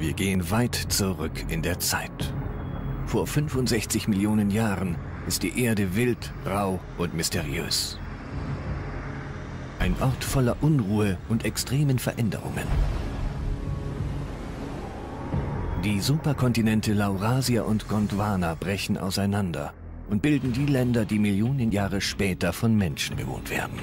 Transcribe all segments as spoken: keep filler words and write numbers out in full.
Wir gehen weit zurück in der Zeit. Vor fünfundsechzig Millionen Jahren ist die Erde wild, rau und mysteriös. Ein Ort voller Unruhe und extremen Veränderungen. Die Superkontinente Laurasia und Gondwana brechen auseinander und bilden die Länder, die Millionen Jahre später von Menschen bewohnt werden.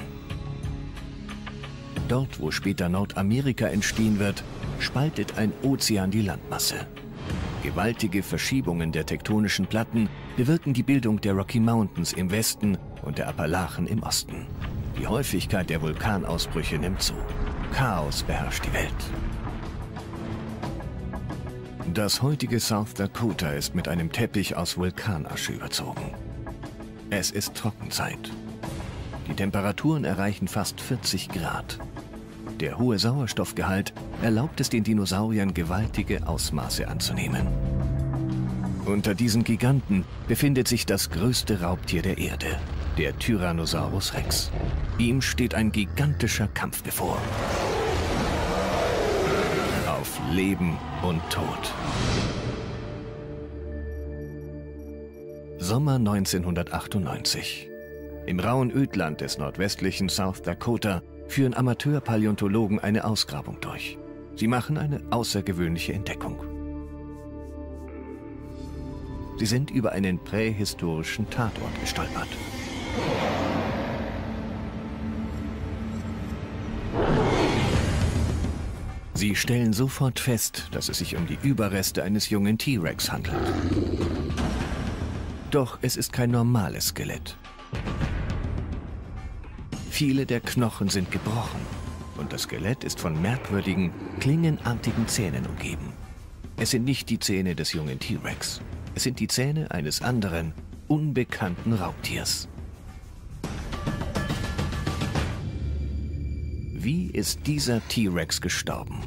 Dort, wo später Nordamerika entstehen wird, spaltet ein Ozean die Landmasse. Gewaltige Verschiebungen der tektonischen Platten bewirken die Bildung der Rocky Mountains im Westen und der Appalachen im Osten. Die Häufigkeit der Vulkanausbrüche nimmt zu. Chaos beherrscht die Welt. Das heutige South Dakota ist mit einem Teppich aus Vulkanasche überzogen. Es ist Trockenzeit. Die Temperaturen erreichen fast vierzig Grad. Der hohe Sauerstoffgehalt erlaubt es den Dinosauriern, gewaltige Ausmaße anzunehmen. Unter diesen Giganten befindet sich das größte Raubtier der Erde, der Tyrannosaurus Rex. Ihm steht ein gigantischer Kampf bevor. Auf Leben und Tod. Sommer neunzehnhundertachtundneunzig. Im rauen Ödland des nordwestlichen South Dakota führen Amateurpaläontologen eine Ausgrabung durch. Sie machen eine außergewöhnliche Entdeckung. Sie sind über einen prähistorischen Tatort gestolpert. Sie stellen sofort fest, dass es sich um die Überreste eines jungen T-Rex handelt. Doch es ist kein normales Skelett. Viele der Knochen sind gebrochen und das Skelett ist von merkwürdigen, klingenartigen Zähnen umgeben. Es sind nicht die Zähne des jungen T-Rex. Es sind die Zähne eines anderen, unbekannten Raubtiers. Wie ist dieser T-Rex gestorben?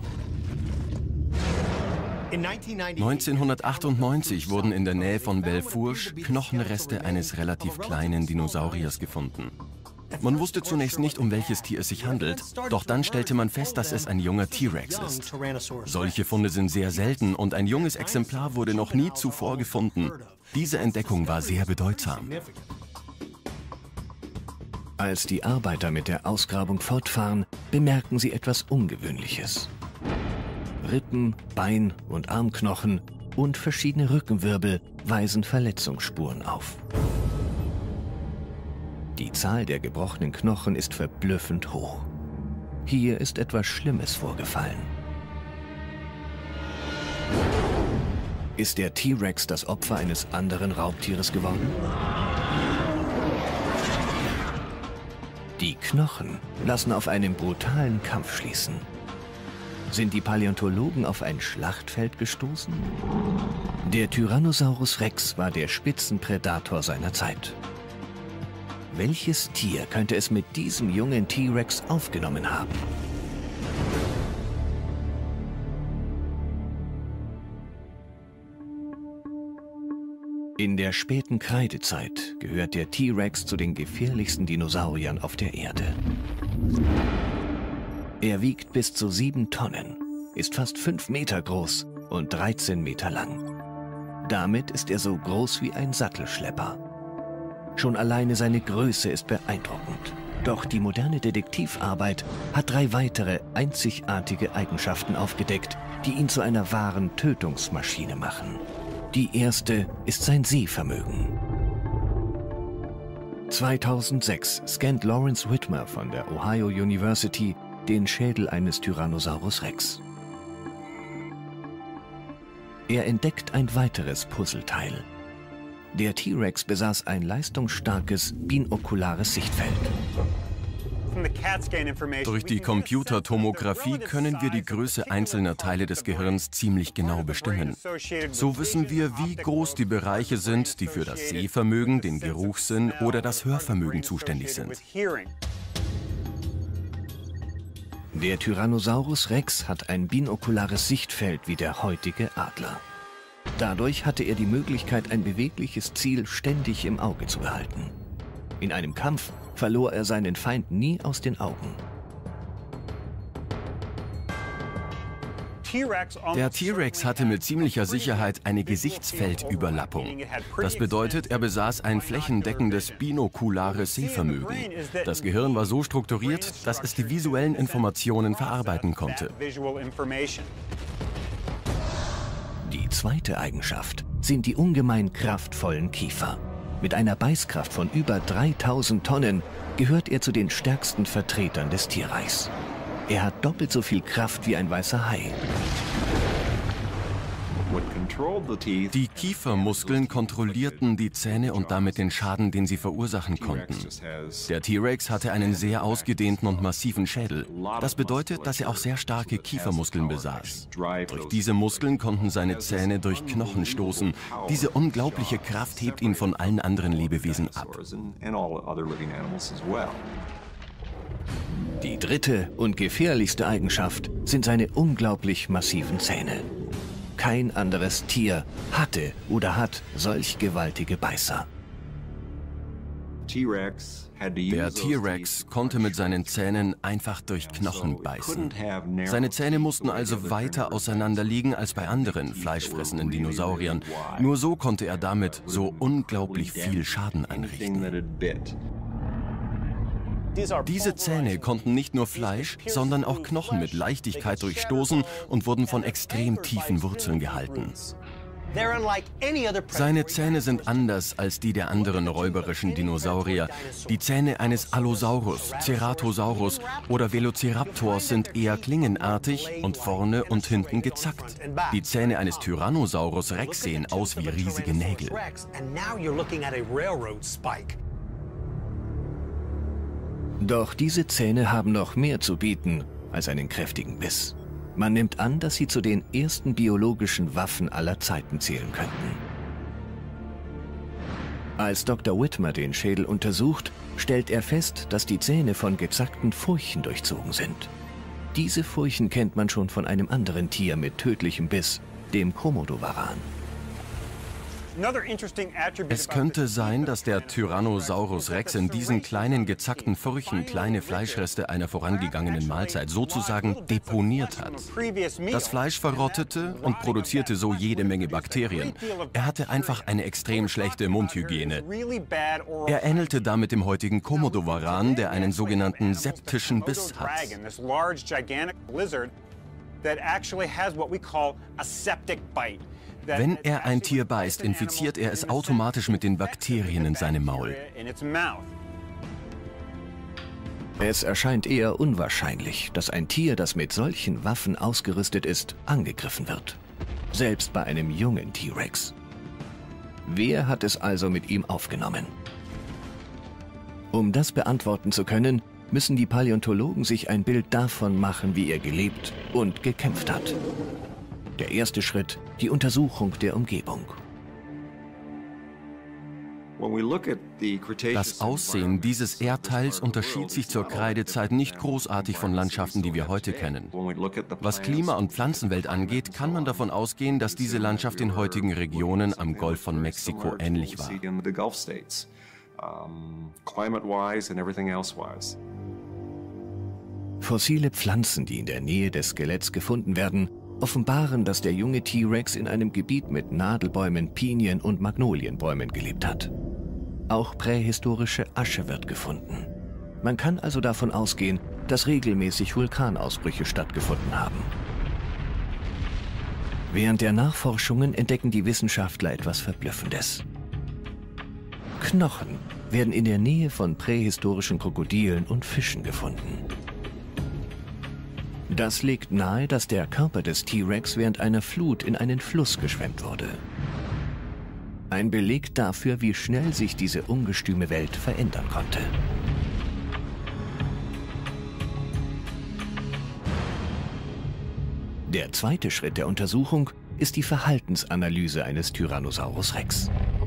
neunzehnhundertachtundneunzig wurden in der Nähe von Belfourche Knochenreste eines relativ kleinen Dinosauriers gefunden. Man wusste zunächst nicht, um welches Tier es sich handelt, doch dann stellte man fest, dass es ein junger T-Rex ist. Solche Funde sind sehr selten und ein junges Exemplar wurde noch nie zuvor gefunden. Diese Entdeckung war sehr bedeutsam. Als die Arbeiter mit der Ausgrabung fortfahren, bemerken sie etwas Ungewöhnliches. Rippen, Bein- und Armknochen und verschiedene Rückenwirbel weisen Verletzungsspuren auf. Die Zahl der gebrochenen Knochen ist verblüffend hoch. Hier ist etwas Schlimmes vorgefallen. Ist der T-Rex das Opfer eines anderen Raubtieres geworden? Die Knochen lassen auf einen brutalen Kampf schließen. Sind die Paläontologen auf ein Schlachtfeld gestoßen? Der Tyrannosaurus Rex war der Spitzenprädator seiner Zeit. Welches Tier könnte es mit diesem jungen T-Rex aufgenommen haben? In der späten Kreidezeit gehört der T-Rex zu den gefährlichsten Dinosauriern auf der Erde. Er wiegt bis zu sieben Tonnen, ist fast fünf Meter groß und dreizehn Meter lang. Damit ist er so groß wie ein Sattelschlepper. Schon alleine seine Größe ist beeindruckend. Doch die moderne Detektivarbeit hat drei weitere einzigartige Eigenschaften aufgedeckt, die ihn zu einer wahren Tötungsmaschine machen. Die erste ist sein Sehvermögen. zweitausendsechs scannt Lawrence Whitmer von der Ohio University den Schädel eines Tyrannosaurus Rex. Er entdeckt ein weiteres Puzzleteil. Der T-Rex besaß ein leistungsstarkes binokulares Sichtfeld. Durch die Computertomographie können wir die Größe einzelner Teile des Gehirns ziemlich genau bestimmen. So wissen wir, wie groß die Bereiche sind, die für das Sehvermögen, den Geruchssinn oder das Hörvermögen zuständig sind. Der Tyrannosaurus Rex hat ein binokulares Sichtfeld wie der heutige Adler. Dadurch hatte er die Möglichkeit, ein bewegliches Ziel ständig im Auge zu behalten. In einem Kampf verlor er seinen Feind nie aus den Augen. Der T-Rex hatte mit ziemlicher Sicherheit eine Gesichtsfeldüberlappung. Das bedeutet, er besaß ein flächendeckendes binokulares Sehvermögen. Das Gehirn war so strukturiert, dass es die visuellen Informationen verarbeiten konnte. Die zweite Eigenschaft sind die ungemein kraftvollen Kiefer. Mit einer Beißkraft von über dreitausend Tonnen gehört er zu den stärksten Vertretern des Tierreichs. Er hat doppelt so viel Kraft wie ein weißer Hai. Die Kiefermuskeln kontrollierten die Zähne und damit den Schaden, den sie verursachen konnten. Der T-Rex hatte einen sehr ausgedehnten und massiven Schädel. Das bedeutet, dass er auch sehr starke Kiefermuskeln besaß. Durch diese Muskeln konnten seine Zähne durch Knochen stoßen. Diese unglaubliche Kraft hebt ihn von allen anderen Lebewesen ab. Die dritte und gefährlichste Eigenschaft sind seine unglaublich massiven Zähne. Kein anderes Tier hatte oder hat solch gewaltige Beißer. Der T-Rex konnte mit seinen Zähnen einfach durch Knochen beißen. Seine Zähne mussten also weiter auseinander liegen als bei anderen fleischfressenden Dinosauriern. Nur so konnte er damit so unglaublich viel Schaden anrichten. Diese Zähne konnten nicht nur Fleisch, sondern auch Knochen mit Leichtigkeit durchstoßen und wurden von extrem tiefen Wurzeln gehalten. Seine Zähne sind anders als die der anderen räuberischen Dinosaurier. Die Zähne eines Allosaurus, Ceratosaurus oder Velociraptors sind eher klingenartig und vorne und hinten gezackt. Die Zähne eines Tyrannosaurus Rex sehen aus wie riesige Nägel. Doch diese Zähne haben noch mehr zu bieten als einen kräftigen Biss. Man nimmt an, dass sie zu den ersten biologischen Waffen aller Zeiten zählen könnten. Als Doktor Whitmer den Schädel untersucht, stellt er fest, dass die Zähne von gezackten Furchen durchzogen sind. Diese Furchen kennt man schon von einem anderen Tier mit tödlichem Biss, dem Komodowaran. Es könnte sein, dass der Tyrannosaurus Rex in diesen kleinen gezackten Furchen kleine Fleischreste einer vorangegangenen Mahlzeit sozusagen deponiert hat. Das Fleisch verrottete und produzierte so jede Menge Bakterien. Er hatte einfach eine extrem schlechte Mundhygiene. Er ähnelte damit dem heutigen Komodowaran, der einen sogenannten septischen Biss hat. Wenn er ein Tier beißt, infiziert er es automatisch mit den Bakterien in seinem Maul. Es erscheint eher unwahrscheinlich, dass ein Tier, das mit solchen Waffen ausgerüstet ist, angegriffen wird. Selbst bei einem jungen T-Rex. Wer hat es also mit ihm aufgenommen? Um das beantworten zu können, müssen die Paläontologen sich ein Bild davon machen, wie er gelebt und gekämpft hat. Der erste Schritt, die Untersuchung der Umgebung. Das Aussehen dieses Erdteils unterschied sich zur Kreidezeit nicht großartig von Landschaften, die wir heute kennen. Was Klima- und Pflanzenwelt angeht, kann man davon ausgehen, dass diese Landschaft den heutigen Regionen am Golf von Mexiko ähnlich war. Fossile Pflanzen, die in der Nähe des Skeletts gefunden werden, offenbaren, dass der junge T-Rex in einem Gebiet mit Nadelbäumen, Pinien und Magnolienbäumen gelebt hat. Auch prähistorische Asche wird gefunden. Man kann also davon ausgehen, dass regelmäßig Vulkanausbrüche stattgefunden haben. Während der Nachforschungen entdecken die Wissenschaftler etwas Verblüffendes. Knochen werden in der Nähe von prähistorischen Krokodilen und Fischen gefunden. Das legt nahe, dass der Körper des T-Rex während einer Flut in einen Fluss geschwemmt wurde. Ein Beleg dafür, wie schnell sich diese ungestüme Welt verändern konnte. Der zweite Schritt der Untersuchung ist die Verhaltensanalyse eines Tyrannosaurus Rex.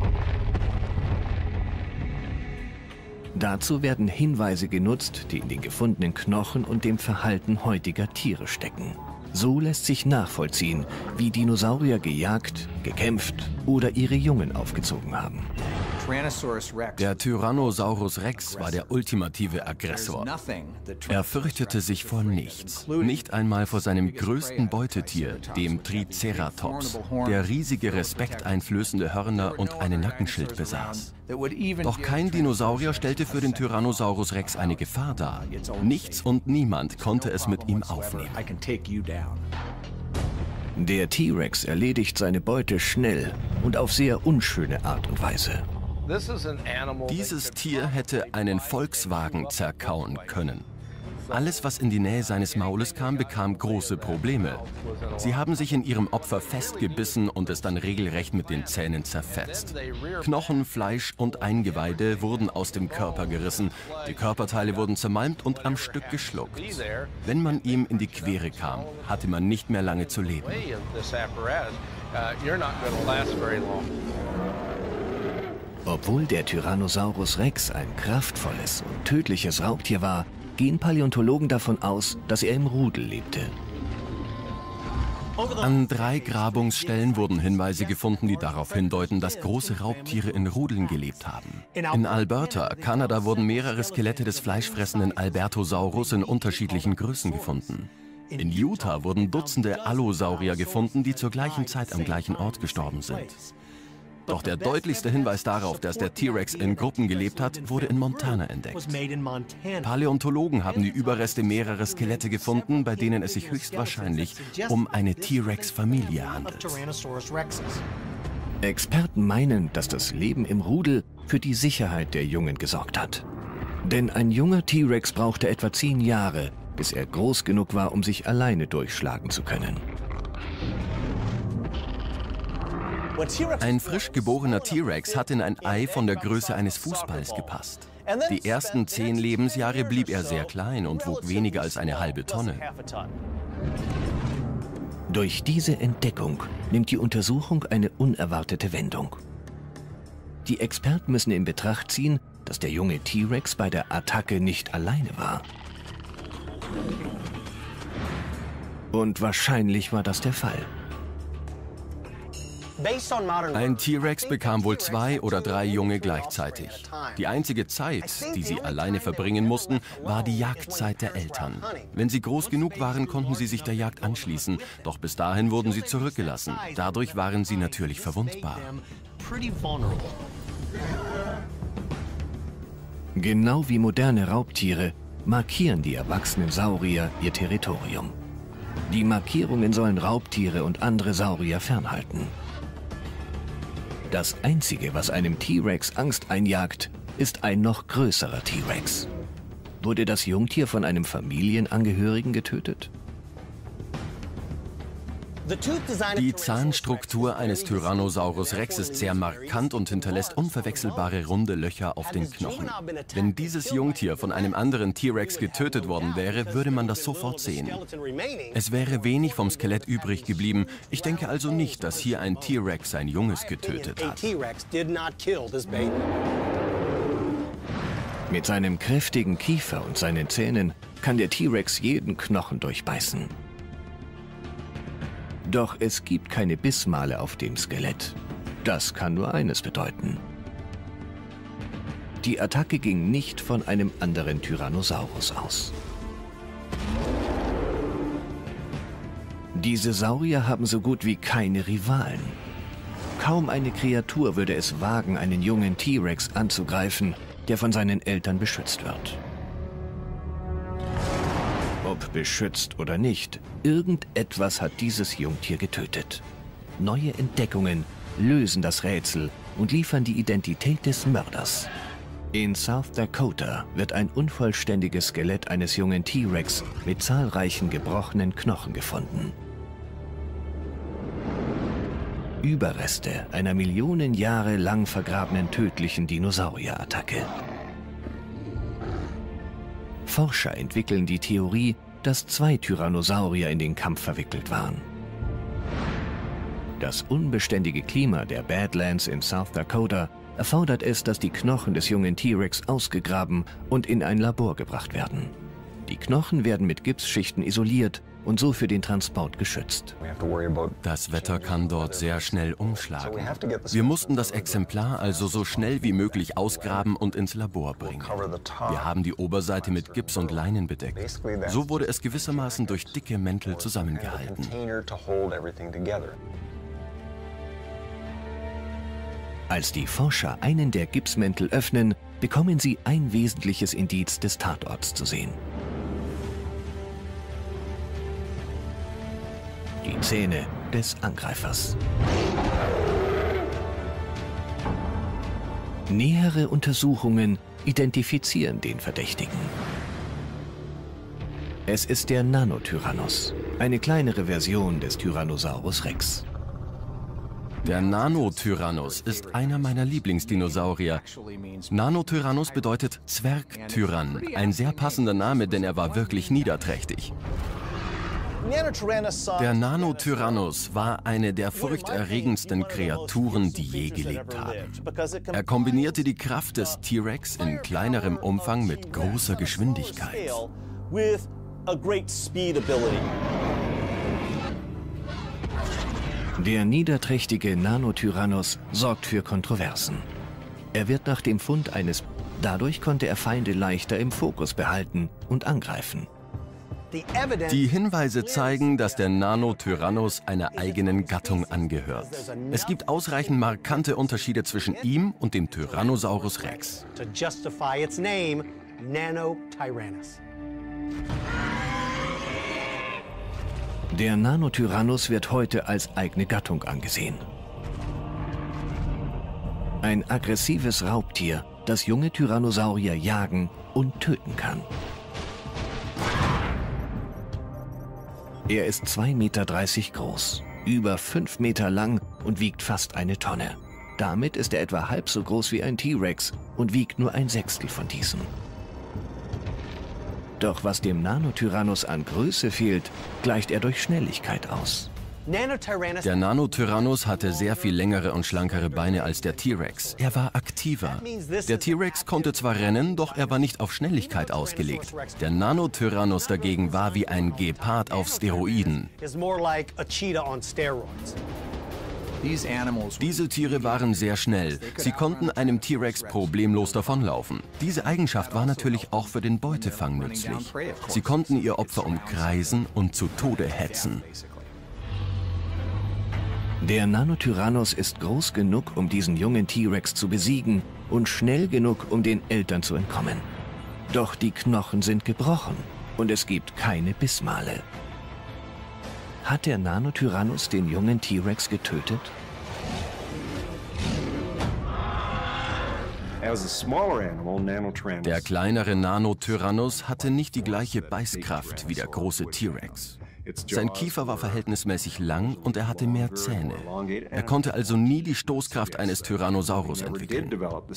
Dazu werden Hinweise genutzt, die in den gefundenen Knochen und dem Verhalten heutiger Tiere stecken. So lässt sich nachvollziehen, wie Dinosaurier gejagt, gekämpft oder ihre Jungen aufgezogen haben. Der Tyrannosaurus Rex war der ultimative Aggressor. Er fürchtete sich vor nichts, nicht einmal vor seinem größten Beutetier, dem Triceratops, der riesige respekteinflößende Hörner und einen Nackenschild besaß. Doch kein Dinosaurier stellte für den Tyrannosaurus Rex eine Gefahr dar. Nichts und niemand konnte es mit ihm aufnehmen. Der T-Rex erledigt seine Beute schnell und auf sehr unschöne Art und Weise. Dieses Tier hätte einen Volkswagen zerkauen können. Alles, was in die Nähe seines Maules kam, bekam große Probleme. Sie haben sich in ihrem Opfer festgebissen und es dann regelrecht mit den Zähnen zerfetzt. Knochen, Fleisch und Eingeweide wurden aus dem Körper gerissen. Die Körperteile wurden zermalmt und am Stück geschluckt. Wenn man ihm in die Quere kam, hatte man nicht mehr lange zu leben. Obwohl der Tyrannosaurus Rex ein kraftvolles und tödliches Raubtier war, gehen Paläontologen davon aus, dass er im Rudel lebte. An drei Grabungsstellen wurden Hinweise gefunden, die darauf hindeuten, dass große Raubtiere in Rudeln gelebt haben. In Alberta, Kanada, wurden mehrere Skelette des fleischfressenden Albertosaurus in unterschiedlichen Größen gefunden. In Utah wurden Dutzende Allosaurier gefunden, die zur gleichen Zeit am gleichen Ort gestorben sind. Doch der deutlichste Hinweis darauf, dass der T-Rex in Gruppen gelebt hat, wurde in Montana entdeckt. Paläontologen haben die Überreste mehrerer Skelette gefunden, bei denen es sich höchstwahrscheinlich um eine T-Rex-Familie handelt. Experten meinen, dass das Leben im Rudel für die Sicherheit der Jungen gesorgt hat. Denn ein junger T-Rex brauchte etwa zehn Jahre, bis er groß genug war, um sich alleine durchschlagen zu können. Ein frisch geborener T-Rex hat in ein Ei von der Größe eines Fußballs gepasst. Die ersten zehn Lebensjahre blieb er sehr klein und wog weniger als eine halbe Tonne. Durch diese Entdeckung nimmt die Untersuchung eine unerwartete Wendung. Die Experten müssen in Betracht ziehen, dass der junge T-Rex bei der Attacke nicht alleine war. Und wahrscheinlich war das der Fall. Ein T-Rex bekam wohl zwei oder drei Junge gleichzeitig. Die einzige Zeit, die sie alleine verbringen mussten, war die Jagdzeit der Eltern. Wenn sie groß genug waren, konnten sie sich der Jagd anschließen. Doch bis dahin wurden sie zurückgelassen. Dadurch waren sie natürlich verwundbar. Genau wie moderne Raubtiere markieren die erwachsenen Saurier ihr Territorium. Die Markierungen sollen Raubtiere und andere Saurier fernhalten. Das Einzige, was einem T-Rex Angst einjagt, ist ein noch größerer T-Rex. Wurde das Jungtier von einem Familienangehörigen getötet? Die Zahnstruktur eines Tyrannosaurus Rex ist sehr markant und hinterlässt unverwechselbare runde Löcher auf den Knochen. Wenn dieses Jungtier von einem anderen T-Rex getötet worden wäre, würde man das sofort sehen. Es wäre wenig vom Skelett übrig geblieben. Ich denke also nicht, dass hier ein T-Rex sein Junges getötet hat. Mit seinem kräftigen Kiefer und seinen Zähnen kann der T-Rex jeden Knochen durchbeißen. Doch es gibt keine Bissmale auf dem Skelett. Das kann nur eines bedeuten. Die Attacke ging nicht von einem anderen Tyrannosaurus aus. Diese Saurier haben so gut wie keine Rivalen. Kaum eine Kreatur würde es wagen, einen jungen T-Rex anzugreifen, der von seinen Eltern beschützt wird. Ob beschützt oder nicht, irgendetwas hat dieses Jungtier getötet. Neue Entdeckungen lösen das Rätsel und liefern die Identität des Mörders. In South Dakota wird ein unvollständiges Skelett eines jungen T-Rex mit zahlreichen gebrochenen Knochen gefunden. Überreste einer Millionen Jahre lang vergrabenen tödlichen Dinosaurierattacke. Forscher entwickeln die Theorie, dass zwei Tyrannosaurier in den Kampf verwickelt waren. Das unbeständige Klima der Badlands in South Dakota erfordert es, dass die Knochen des jungen T-Rex ausgegraben und in ein Labor gebracht werden. Die Knochen werden mit Gipsschichten isoliert und so für den Transport geschützt. Das Wetter kann dort sehr schnell umschlagen. Wir mussten das Exemplar also so schnell wie möglich ausgraben und ins Labor bringen. Wir haben die Oberseite mit Gips und Leinen bedeckt. So wurde es gewissermaßen durch dicke Mäntel zusammengehalten. Als die Forscher einen der Gipsmäntel öffnen, bekommen sie ein wesentliches Indiz des Tatorts zu sehen. Die Zähne des Angreifers. Nähere Untersuchungen identifizieren den Verdächtigen. Es ist der Nanotyrannos, eine kleinere Version des Tyrannosaurus Rex. Der Nanotyrannos ist einer meiner Lieblingsdinosaurier. Nanotyrannos bedeutet Zwergtyrann, ein sehr passender Name, denn er war wirklich niederträchtig. Der Nanotyrannos war eine der furchterregendsten Kreaturen, die je gelebt haben. Er kombinierte die Kraft des T-Rex in kleinerem Umfang mit großer Geschwindigkeit. Der niederträchtige Nanotyrannos sorgt für Kontroversen. Er wird nach dem Fund eines... Dadurch konnte er Feinde leichter im Fokus behalten und angreifen. Die Hinweise zeigen, dass der Nanotyrannos einer eigenen Gattung angehört. Es gibt ausreichend markante Unterschiede zwischen ihm und dem Tyrannosaurus Rex. Der Nanotyrannos wird heute als eigene Gattung angesehen. Ein aggressives Raubtier, das junge Tyrannosaurier jagen und töten kann. Er ist zwei Meter dreißig groß, über fünf Meter lang und wiegt fast eine Tonne. Damit ist er etwa halb so groß wie ein T-Rex und wiegt nur ein Sechstel von diesem. Doch was dem Nanotyrannos an Größe fehlt, gleicht er durch Schnelligkeit aus. Der Nanotyrannos hatte sehr viel längere und schlankere Beine als der T-Rex. Er war aktiver. Der T-Rex konnte zwar rennen, doch er war nicht auf Schnelligkeit ausgelegt. Der Nanotyrannos dagegen war wie ein Gepard auf Steroiden. Diese Tiere waren sehr schnell. Sie konnten einem T-Rex problemlos davonlaufen. Diese Eigenschaft war natürlich auch für den Beutefang nützlich. Sie konnten ihr Opfer umkreisen und zu Tode hetzen. Der Nanotyrannos ist groß genug, um diesen jungen T-Rex zu besiegen und schnell genug, um den Eltern zu entkommen. Doch die Knochen sind gebrochen und es gibt keine Bissmale. Hat der Nanotyrannos den jungen T-Rex getötet? Der kleinere Nanotyrannos hatte nicht die gleiche Beißkraft wie der große T-Rex. Sein Kiefer war verhältnismäßig lang und er hatte mehr Zähne. Er konnte also nie die Stoßkraft eines Tyrannosaurus entwickeln.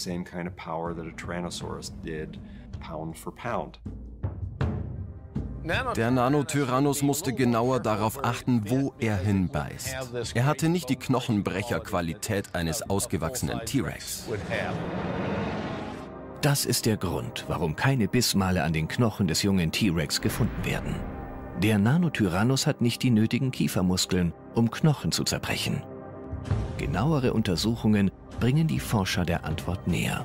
Der Nanotyrannos musste genauer darauf achten, wo er hinbeißt. Er hatte nicht die Knochenbrecherqualität eines ausgewachsenen T-Rex. Das ist der Grund, warum keine Bissmale an den Knochen des jungen T-Rex gefunden werden. Der Nanotyrannos hat nicht die nötigen Kiefermuskeln, um Knochen zu zerbrechen. Genauere Untersuchungen bringen die Forscher der Antwort näher.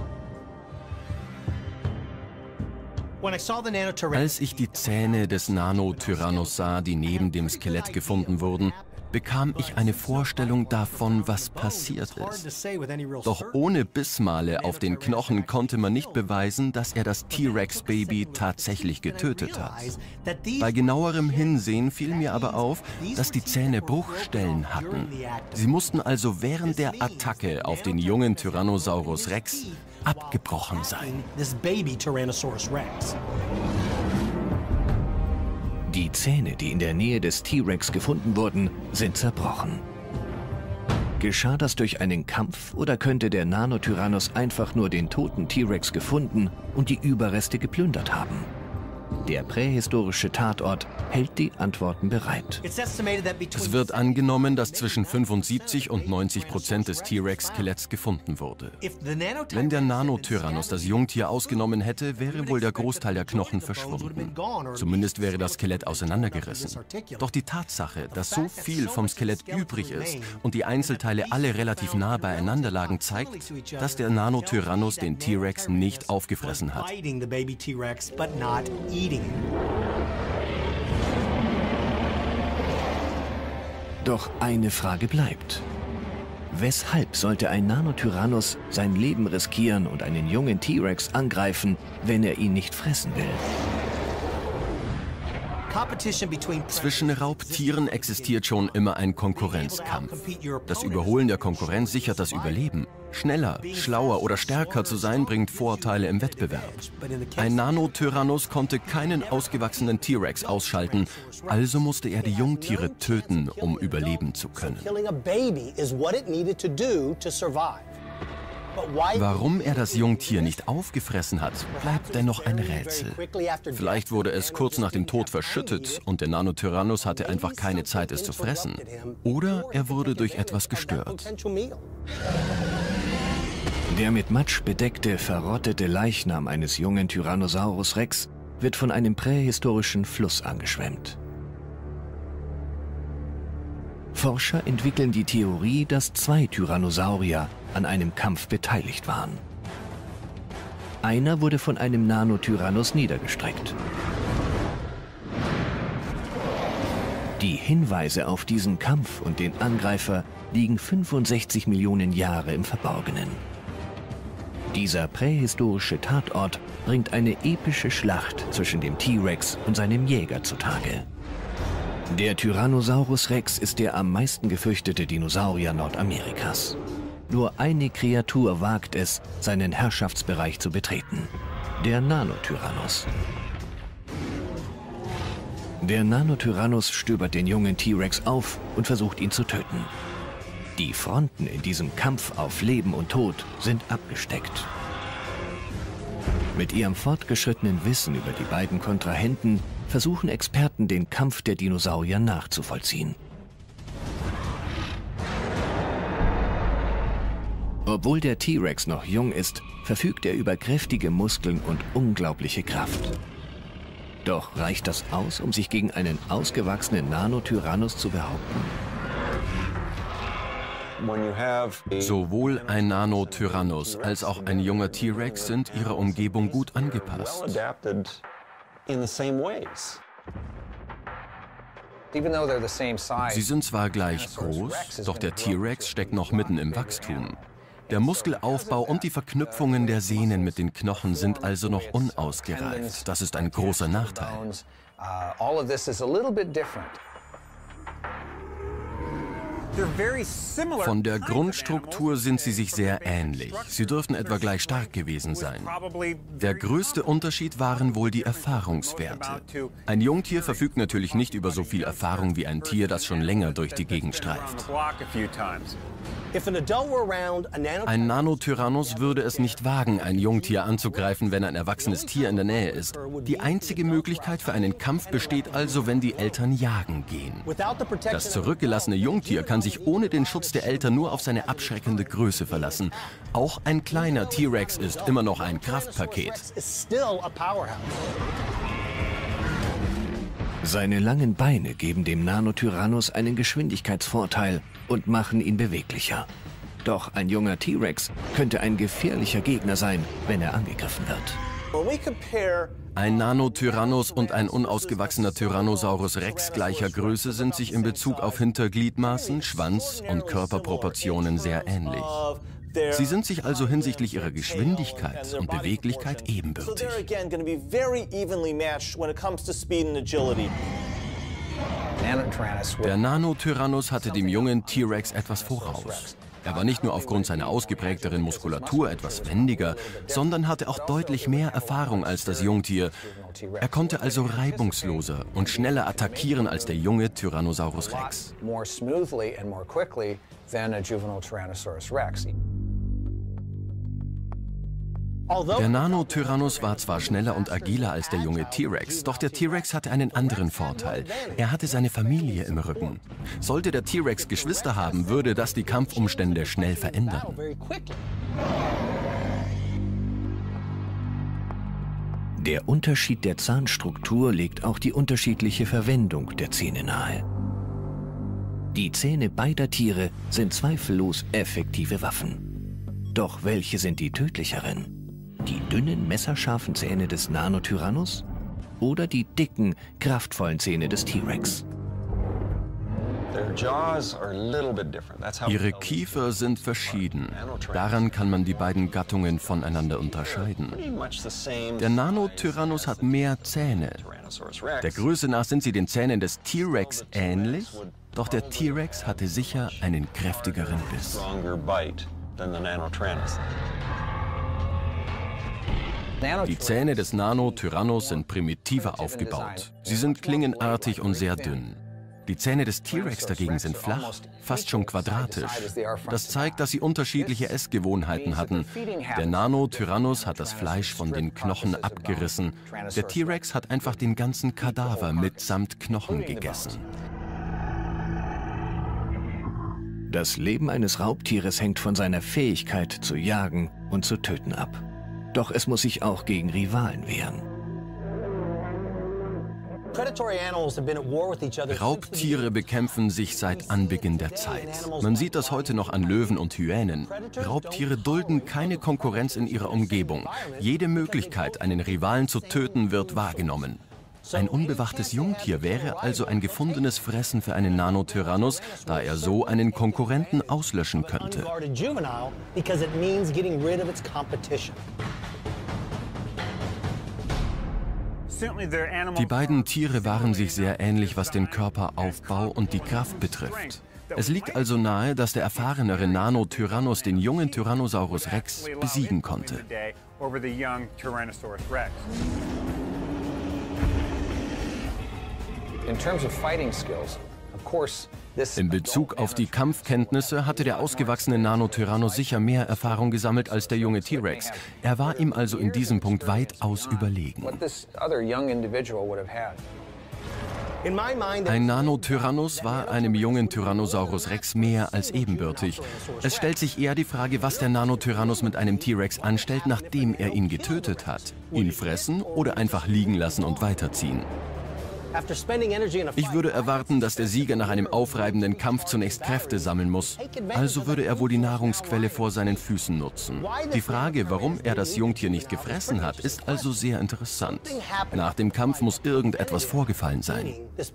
Als ich die Zähne des Nanotyrannos sah, die neben dem Skelett gefunden wurden, bekam ich eine Vorstellung davon, was passiert ist. Doch ohne Bissmale auf den Knochen konnte man nicht beweisen, dass er das T-Rex-Baby tatsächlich getötet hat. Bei genauerem Hinsehen fiel mir aber auf, dass die Zähne Bruchstellen hatten. Sie mussten also während der Attacke auf den jungen Tyrannosaurus Rex abgebrochen sein. Die Zähne, die in der Nähe des T-Rex gefunden wurden, sind zerbrochen. Geschah das durch einen Kampf oder könnte der Nanotyrannos einfach nur den toten T-Rex gefunden und die Überreste geplündert haben? Der prähistorische Tatort hält die Antworten bereit. Es wird angenommen, dass zwischen fünfundsiebzig und neunzig Prozent des T-Rex-Skeletts gefunden wurde. Wenn der Nanotyrannos das Jungtier ausgenommen hätte, wäre wohl der Großteil der Knochen verschwunden. Zumindest wäre das Skelett auseinandergerissen. Doch die Tatsache, dass so viel vom Skelett übrig ist und die Einzelteile alle relativ nah beieinander lagen, zeigt, dass der Nanotyrannos den T-Rex nicht aufgefressen hat. Doch eine Frage bleibt. Weshalb sollte ein Nanotyrannos sein Leben riskieren und einen jungen T-Rex angreifen, wenn er ihn nicht fressen will? Zwischen Raubtieren existiert schon immer ein Konkurrenzkampf. Das Überholen der Konkurrenz sichert das Überleben. Schneller, schlauer oder stärker zu sein, bringt Vorteile im Wettbewerb. Ein Nanotyrannos konnte keinen ausgewachsenen T-Rex ausschalten, also musste er die Jungtiere töten, um überleben zu können. Warum er das Jungtier nicht aufgefressen hat, bleibt dennoch ein Rätsel. Vielleicht wurde es kurz nach dem Tod verschüttet und der Nanotyrannos hatte einfach keine Zeit, es zu fressen. Oder er wurde durch etwas gestört. Der mit Matsch bedeckte, verrottete Leichnam eines jungen Tyrannosaurus Rex wird von einem prähistorischen Fluss angeschwemmt. Forscher entwickeln die Theorie, dass zwei Tyrannosaurier an einem Kampf beteiligt waren. Einer wurde von einem Nanotyrannos niedergestreckt. Die Hinweise auf diesen Kampf und den Angreifer liegen fünfundsechzig Millionen Jahre im Verborgenen. Dieser prähistorische Tatort bringt eine epische Schlacht zwischen dem T-Rex und seinem Jäger zutage. Der Tyrannosaurus Rex ist der am meisten gefürchtete Dinosaurier Nordamerikas. Nur eine Kreatur wagt es, seinen Herrschaftsbereich zu betreten: der Nanotyrannos. Der Nanotyrannos stöbert den jungen T-Rex auf und versucht, ihn zu töten. Die Fronten in diesem Kampf auf Leben und Tod sind abgesteckt. Mit ihrem fortgeschrittenen Wissen über die beiden Kontrahenten versuchen Experten, den Kampf der Dinosaurier nachzuvollziehen. Obwohl der T-Rex noch jung ist, verfügt er über kräftige Muskeln und unglaubliche Kraft. Doch reicht das aus, um sich gegen einen ausgewachsenen Nanotyrannos zu behaupten? Sowohl ein Nanotyrannos als auch ein junger T-Rex sind ihrer Umgebung gut angepasst. Sie sind zwar gleich groß, doch der T-Rex steckt noch mitten im Wachstum. Der Muskelaufbau und die Verknüpfungen der Sehnen mit den Knochen sind also noch unausgereift. Das ist ein großer Nachteil. Von der Grundstruktur sind sie sich sehr ähnlich. Sie dürften etwa gleich stark gewesen sein. Der größte Unterschied waren wohl die Erfahrungswerte. Ein Jungtier verfügt natürlich nicht über so viel Erfahrung wie ein Tier, das schon länger durch die Gegend streift. Ein Nanotyrannos würde es nicht wagen, ein Jungtier anzugreifen, wenn ein erwachsenes Tier in der Nähe ist. Die einzige Möglichkeit für einen Kampf besteht also, wenn die Eltern jagen gehen. Das zurückgelassene Jungtier kann sich ohne den Schutz der Eltern nur auf seine abschreckende Größe verlassen. Auch ein kleiner T-Rex ist immer noch ein Kraftpaket. Seine langen Beine geben dem Nanotyrannos einen Geschwindigkeitsvorteil und machen ihn beweglicher. Doch ein junger T-Rex könnte ein gefährlicher Gegner sein, wenn er angegriffen wird. Ein Nanotyrannos und ein unausgewachsener Tyrannosaurus Rex gleicher Größe sind sich in Bezug auf Hintergliedmaßen, Schwanz und Körperproportionen sehr ähnlich. Sie sind sich also hinsichtlich ihrer Geschwindigkeit und Beweglichkeit ebenbürtig. Der Nanotyrannos hatte dem jungen T-Rex etwas voraus. Er war nicht nur aufgrund seiner ausgeprägteren Muskulatur etwas wendiger, sondern hatte auch deutlich mehr Erfahrung als das Jungtier. Er konnte also reibungsloser und schneller attackieren als der junge Tyrannosaurus Rex. Der Nano-Tyrannus war zwar schneller und agiler als der junge T-Rex, doch der T-Rex hatte einen anderen Vorteil. Er hatte seine Familie im Rücken. Sollte der T-Rex Geschwister haben, würde das die Kampfumstände schnell verändern. Der Unterschied der Zahnstruktur legt auch die unterschiedliche Verwendung der Zähne nahe. Die Zähne beider Tiere sind zweifellos effektive Waffen. Doch welche sind die tödlicheren? Die dünnen, messerscharfen Zähne des Nano-Tyrannus oder die dicken, kraftvollen Zähne des T-Rex? Ihre Kiefer sind verschieden. Daran kann man die beiden Gattungen voneinander unterscheiden. Der Nano-Tyrannus hat mehr Zähne. Der Größe nach sind sie den Zähnen des T-Rex ähnlich, doch der T-Rex hatte sicher einen kräftigeren Biss. Die Zähne des Nano-Tyrannus sind primitiver aufgebaut. Sie sind klingenartig und sehr dünn. Die Zähne des T-Rex dagegen sind flach, fast schon quadratisch. Das zeigt, dass sie unterschiedliche Essgewohnheiten hatten. Der Nano-Tyrannus hat das Fleisch von den Knochen abgerissen. Der T-Rex hat einfach den ganzen Kadaver mitsamt Knochen gegessen. Das Leben eines Raubtieres hängt von seiner Fähigkeit zu jagen und zu töten ab. Doch es muss sich auch gegen Rivalen wehren. Raubtiere bekämpfen sich seit Anbeginn der Zeit. Man sieht das heute noch an Löwen und Hyänen. Raubtiere dulden keine Konkurrenz in ihrer Umgebung. Jede Möglichkeit, einen Rivalen zu töten, wird wahrgenommen. Ein unbewachtes Jungtier wäre also ein gefundenes Fressen für einen Nano-Tyrannus, da er so einen Konkurrenten auslöschen könnte. Die beiden Tiere waren sich sehr ähnlich, was den Körperaufbau und die Kraft betrifft. Es liegt also nahe, dass der erfahrenere Nano-Tyrannus den jungen Tyrannosaurus Rex besiegen konnte. In Bezug auf die Kampfkenntnisse hatte der ausgewachsene Nano-Tyrannus sicher mehr Erfahrung gesammelt als der junge T-Rex. Er war ihm also in diesem Punkt weitaus überlegen. Ein Nano-Tyrannus war einem jungen Tyrannosaurus Rex mehr als ebenbürtig. Es stellt sich eher die Frage, was der Nano-Tyrannus mit einem T-Rex anstellt, nachdem er ihn getötet hat. Ihn fressen oder einfach liegen lassen und weiterziehen. Ich würde erwarten, dass der Sieger nach einem aufreibenden Kampf zunächst Kräfte sammeln muss. Also würde er wohl die Nahrungsquelle vor seinen Füßen nutzen. Die Frage, warum er das Jungtier nicht gefressen hat, ist also sehr interessant. Nach dem Kampf muss irgendetwas vorgefallen sein.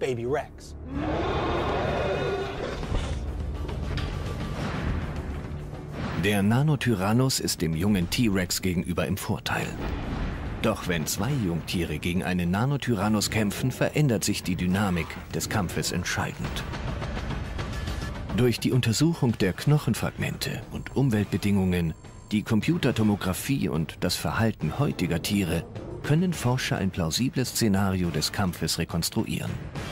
Der Nano-Tyrannus ist dem jungen T-Rex gegenüber im Vorteil. Doch wenn zwei Jungtiere gegen einen Nano-Tyrannus kämpfen, verändert sich die Dynamik des Kampfes entscheidend. Durch die Untersuchung der Knochenfragmente und Umweltbedingungen, die Computertomographie und das Verhalten heutiger Tiere können Forscher ein plausibles Szenario des Kampfes rekonstruieren.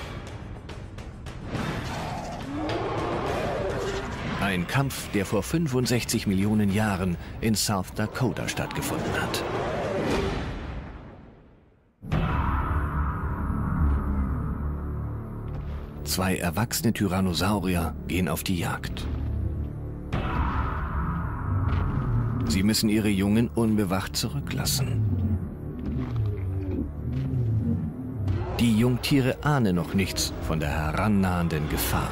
Ein Kampf, der vor fünfundsechzig Millionen Jahren in South Dakota stattgefunden hat. Zwei erwachsene Tyrannosaurier gehen auf die Jagd. Sie müssen ihre Jungen unbewacht zurücklassen. Die Jungtiere ahnen noch nichts von der herannahenden Gefahr.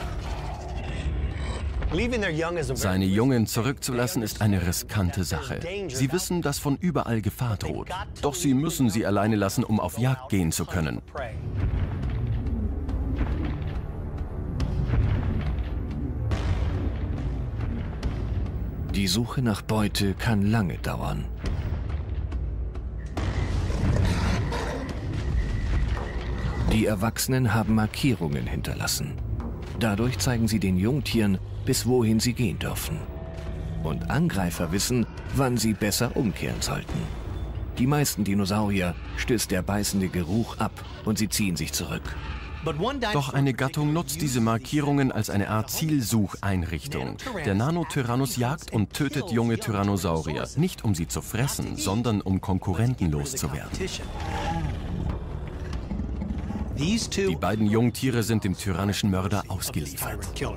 Seine Jungen zurückzulassen ist eine riskante Sache. Sie wissen, dass von überall Gefahr droht. Doch sie müssen sie alleine lassen, um auf Jagd gehen zu können. Die Suche nach Beute kann lange dauern. Die Erwachsenen haben Markierungen hinterlassen. Dadurch zeigen sie den Jungtieren, bis wohin sie gehen dürfen. Und Angreifer wissen, wann sie besser umkehren sollten. Die meisten Dinosaurier stößt der beißende Geruch ab und sie ziehen sich zurück. Doch eine Gattung nutzt diese Markierungen als eine Art Zielsucheinrichtung. Der Nanotyrannus jagt und tötet junge Tyrannosaurier, nicht um sie zu fressen, sondern um Konkurrenten loszuwerden. Die beiden Jungtiere sind dem tyrannischen Mörder ausgeliefert.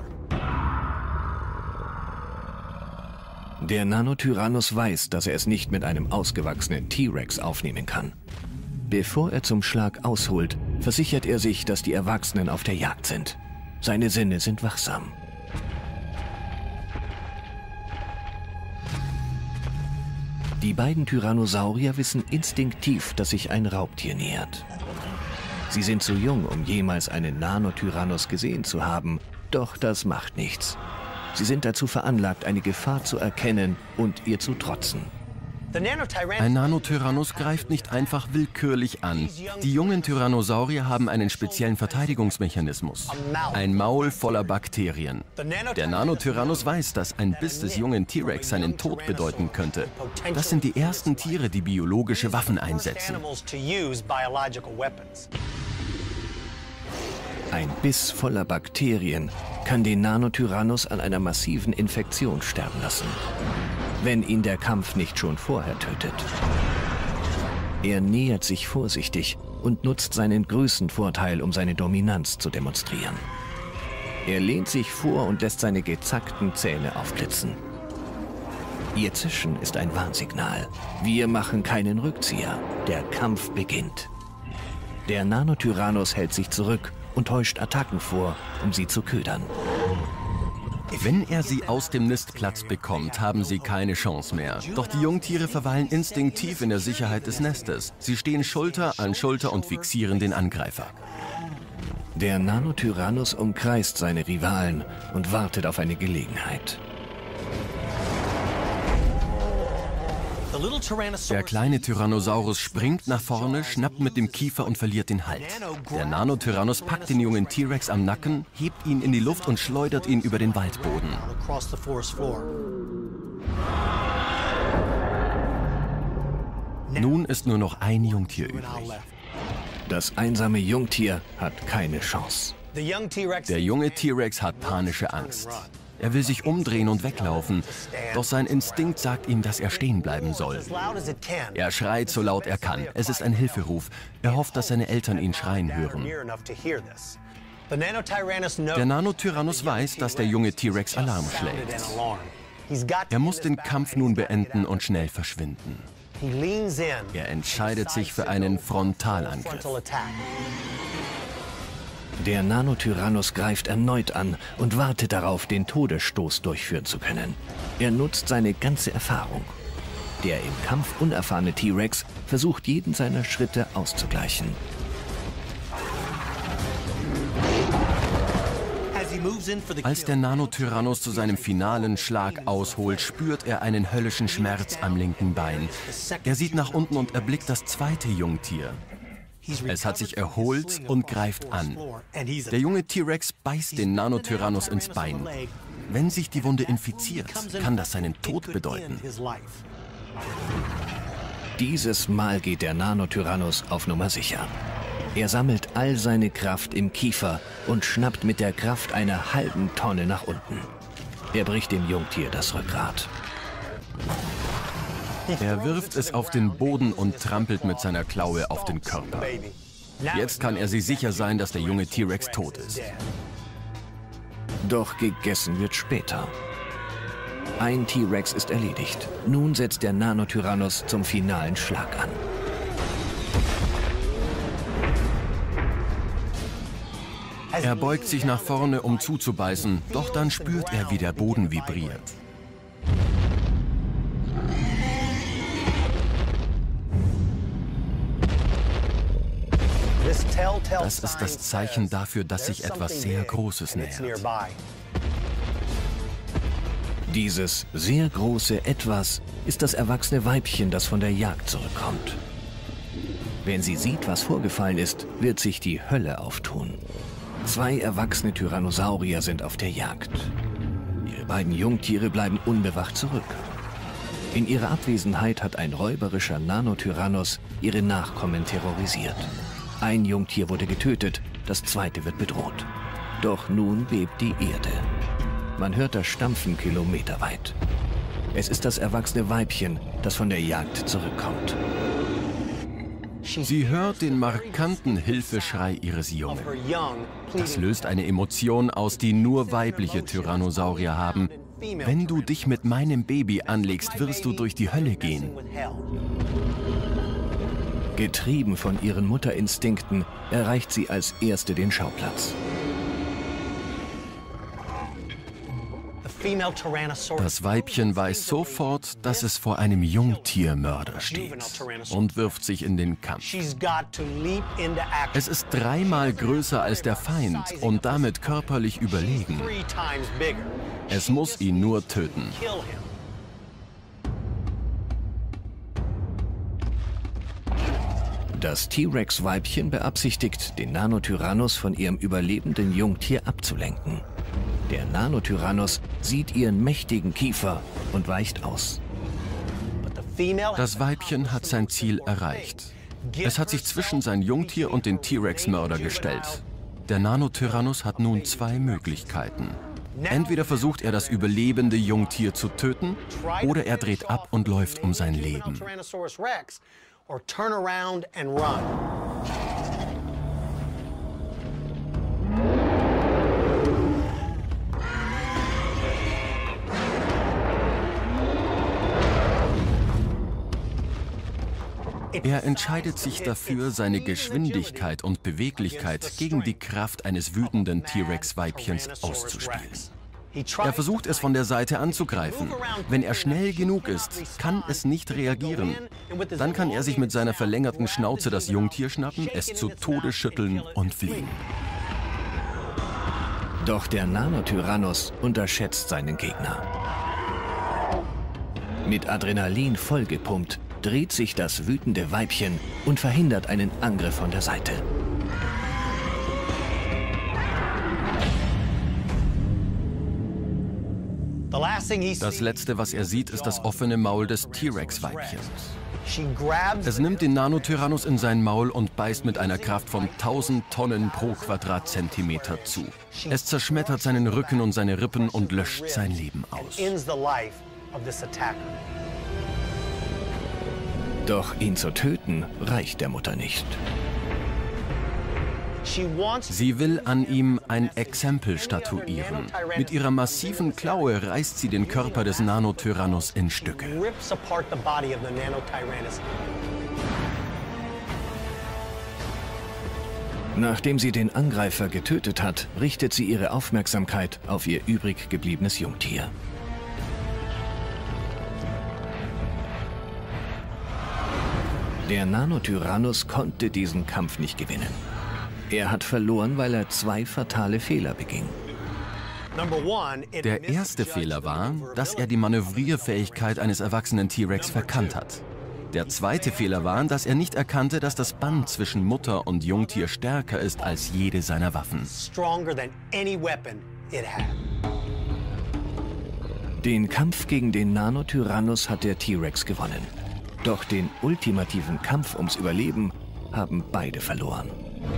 Der Nanotyrannus weiß, dass er es nicht mit einem ausgewachsenen T-Rex aufnehmen kann. Bevor er zum Schlag ausholt, versichert er sich, dass die Erwachsenen auf der Jagd sind. Seine Sinne sind wachsam. Die beiden Tyrannosaurier wissen instinktiv, dass sich ein Raubtier nähert. Sie sind zu jung, um jemals einen Nanotyrannus gesehen zu haben, doch das macht nichts. Sie sind dazu veranlagt, eine Gefahr zu erkennen und ihr zu trotzen. Ein Nanotyrannus greift nicht einfach willkürlich an. Die jungen Tyrannosaurier haben einen speziellen Verteidigungsmechanismus. Ein Maul voller Bakterien. Der Nanotyrannus weiß, dass ein Biss des jungen T-Rex seinen Tod bedeuten könnte. Das sind die ersten Tiere, die biologische Waffen einsetzen. Ein Biss voller Bakterien kann den Nanotyrannus an einer massiven Infektion sterben lassen, wenn ihn der Kampf nicht schon vorher tötet. Er nähert sich vorsichtig und nutzt seinen Größenvorteil, um seine Dominanz zu demonstrieren. Er lehnt sich vor und lässt seine gezackten Zähne aufblitzen. Ihr Zischen ist ein Warnsignal. Wir machen keinen Rückzieher. Der Kampf beginnt. Der Nanotyrannus hält sich zurück und täuscht Attacken vor, um sie zu ködern. Wenn er sie aus dem Nistplatz bekommt, haben sie keine Chance mehr. Doch die Jungtiere verweilen instinktiv in der Sicherheit des Nestes. Sie stehen Schulter an Schulter und fixieren den Angreifer. Der Nanotyrannus umkreist seine Rivalen und wartet auf eine Gelegenheit. Der kleine Tyrannosaurus springt nach vorne, schnappt mit dem Kiefer und verliert den Halt. Der Nanotyrannus packt den jungen T-Rex am Nacken, hebt ihn in die Luft und schleudert ihn über den Waldboden. Nun ist nur noch ein Jungtier übrig. Das einsame Jungtier hat keine Chance. Der junge T-Rex hat panische Angst. Er will sich umdrehen und weglaufen, doch sein Instinkt sagt ihm, dass er stehen bleiben soll. Er schreit so laut er kann. Es ist ein Hilferuf. Er hofft, dass seine Eltern ihn schreien hören. Der Nanotyrannus weiß, dass der junge T-Rex Alarm schlägt. Er muss den Kampf nun beenden und schnell verschwinden. Er entscheidet sich für einen Frontalangriff. Der Nanotyrannus greift erneut an und wartet darauf, den Todesstoß durchführen zu können. Er nutzt seine ganze Erfahrung. Der im Kampf unerfahrene T-Rex versucht, jeden seiner Schritte auszugleichen. Als der Nanotyrannus zu seinem finalen Schlag ausholt, spürt er einen höllischen Schmerz am linken Bein. Er sieht nach unten und erblickt das zweite Jungtier. Es hat sich erholt und greift an. Der junge T-Rex beißt den Nanotyrannus ins Bein. Wenn sich die Wunde infiziert, kann das seinen Tod bedeuten. Dieses Mal geht der Nanotyrannus auf Nummer sicher. Er sammelt all seine Kraft im Kiefer und schnappt mit der Kraft einer halben Tonne nach unten. Er bricht dem Jungtier das Rückgrat. Er wirft es auf den Boden und trampelt mit seiner Klaue auf den Körper. Jetzt kann er sich sicher sein, dass der junge T-Rex tot ist. Doch gegessen wird später. Ein T-Rex ist erledigt. Nun setzt der Nanotyrannus zum finalen Schlag an. Er beugt sich nach vorne, um zuzubeißen, doch dann spürt er, wie der Boden vibriert. Das ist das Zeichen dafür, dass sich etwas sehr Großes nähert. Dieses sehr große Etwas ist das erwachsene Weibchen, das von der Jagd zurückkommt. Wenn sie sieht, was vorgefallen ist, wird sich die Hölle auftun. Zwei erwachsene Tyrannosaurier sind auf der Jagd. Ihre beiden Jungtiere bleiben unbewacht zurück. In ihrer Abwesenheit hat ein räuberischer Nanotyrannus ihre Nachkommen terrorisiert. Ein Jungtier wurde getötet, das zweite wird bedroht. Doch nun bebt die Erde. Man hört das Stampfen kilometerweit. Es ist das erwachsene Weibchen, das von der Jagd zurückkommt. Sie hört den markanten Hilfeschrei ihres Jungen. Das löst eine Emotion aus, die nur weibliche Tyrannosaurier haben. Wenn du dich mit meinem Baby anlegst, wirst du durch die Hölle gehen. Getrieben von ihren Mutterinstinkten erreicht sie als erste den Schauplatz. Das Weibchen weiß sofort, dass es vor einem Jungtiermörder steht und wirft sich in den Kampf. Es ist dreimal größer als der Feind und damit körperlich überlegen. Es muss ihn nur töten. Das T-Rex-Weibchen beabsichtigt, den Nanotyrannus von ihrem überlebenden Jungtier abzulenken. Der Nanotyrannus sieht ihren mächtigen Kiefer und weicht aus. Das Weibchen hat sein Ziel erreicht. Es hat sich zwischen sein Jungtier und den T-Rex-Mörder gestellt. Der Nanotyrannus hat nun zwei Möglichkeiten. Entweder versucht er, das überlebende Jungtier zu töten, oder er dreht ab und läuft um sein Leben. Er entscheidet sich dafür, seine Geschwindigkeit und Beweglichkeit gegen die Kraft eines wütenden T-Rex-Weibchens auszuspielen. Er versucht es von der Seite anzugreifen. Wenn er schnell genug ist, kann es nicht reagieren. Dann kann er sich mit seiner verlängerten Schnauze das Jungtier schnappen, es zu Tode schütteln und fliehen. Doch der Nanotyrannus unterschätzt seinen Gegner. Mit Adrenalin vollgepumpt, dreht sich das wütende Weibchen und verhindert einen Angriff von der Seite. Das Letzte, was er sieht, ist das offene Maul des T-Rex-Weibchens. Es nimmt den Nanotyrannus in sein Maul und beißt mit einer Kraft von tausend Tonnen pro Quadratzentimeter zu. Es zerschmettert seinen Rücken und seine Rippen und löscht sein Leben aus. Doch ihn zu töten, reicht der Mutter nicht. Sie will an ihm ein Exempel statuieren. Mit ihrer massiven Klaue reißt sie den Körper des Nanotyrannus in Stücke. Nachdem sie den Angreifer getötet hat, richtet sie ihre Aufmerksamkeit auf ihr übrig gebliebenes Jungtier. Der Nanotyrannus konnte diesen Kampf nicht gewinnen. Er hat verloren, weil er zwei fatale Fehler beging. Der erste Fehler war, dass er die Manövrierfähigkeit eines erwachsenen T-Rex verkannt hat. Der zweite Fehler war, dass er nicht erkannte, dass das Band zwischen Mutter und Jungtier stärker ist als jede seiner Waffen. Den Kampf gegen den Nanotyrannus hat der T-Rex gewonnen. Doch den ultimativen Kampf ums Überleben haben beide verloren.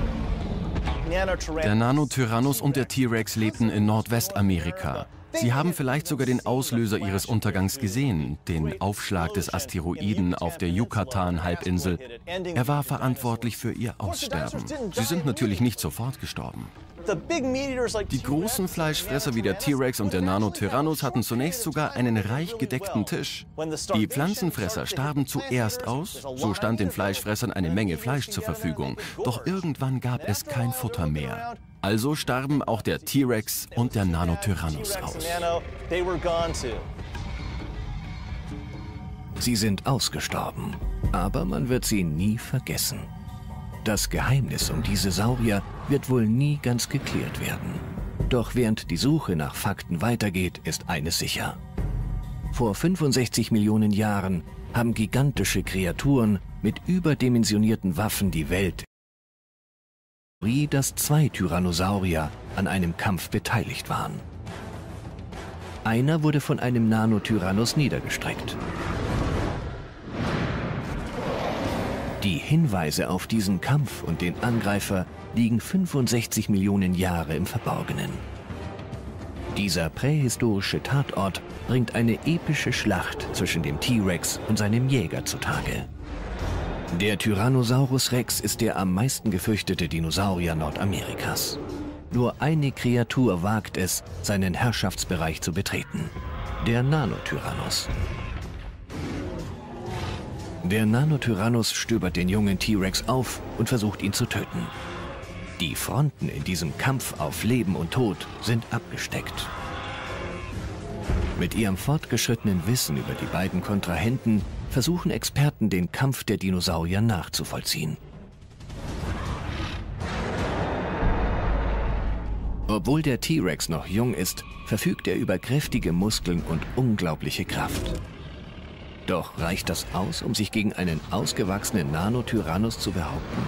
Der Nanotyrannus und der T-Rex lebten in Nordwestamerika. Sie haben vielleicht sogar den Auslöser ihres Untergangs gesehen, den Aufschlag des Asteroiden auf der Yucatan-Halbinsel. Er war verantwortlich für ihr Aussterben. Sie sind natürlich nicht sofort gestorben. Die großen Fleischfresser wie der T-Rex und der Nanotyrannus hatten zunächst sogar einen reich gedeckten Tisch. Die Pflanzenfresser starben zuerst aus, so stand den Fleischfressern eine Menge Fleisch zur Verfügung. Doch irgendwann gab es kein Futter mehr. Also starben auch der T-Rex und der Nanotyrannus aus. Sie sind ausgestorben, aber man wird sie nie vergessen. Das Geheimnis um diese Saurier wird wohl nie ganz geklärt werden. Doch während die Suche nach Fakten weitergeht, ist eines sicher. Vor fünfundsechzig Millionen Jahren haben gigantische Kreaturen mit überdimensionierten Waffen die Welt, dass zwei Tyrannosaurier an einem Kampf beteiligt waren. Einer wurde von einem Nanotyrannus niedergestreckt. Die Hinweise auf diesen Kampf und den Angreifer liegen fünfundsechzig Millionen Jahre im Verborgenen. Dieser prähistorische Tatort bringt eine epische Schlacht zwischen dem T-Rex und seinem Jäger zutage. Der Tyrannosaurus Rex ist der am meisten gefürchtete Dinosaurier Nordamerikas. Nur eine Kreatur wagt es, seinen Herrschaftsbereich zu betreten: der Nanotyrannus. Der Nanotyrannus stöbert den jungen T-Rex auf und versucht, ihn zu töten. Die Fronten in diesem Kampf auf Leben und Tod sind abgesteckt. Mit ihrem fortgeschrittenen Wissen über die beiden Kontrahenten versuchen Experten, den Kampf der Dinosaurier nachzuvollziehen. Obwohl der T-Rex noch jung ist, verfügt er über kräftige Muskeln und unglaubliche Kraft. Doch reicht das aus, um sich gegen einen ausgewachsenen Nanotyrannus zu behaupten?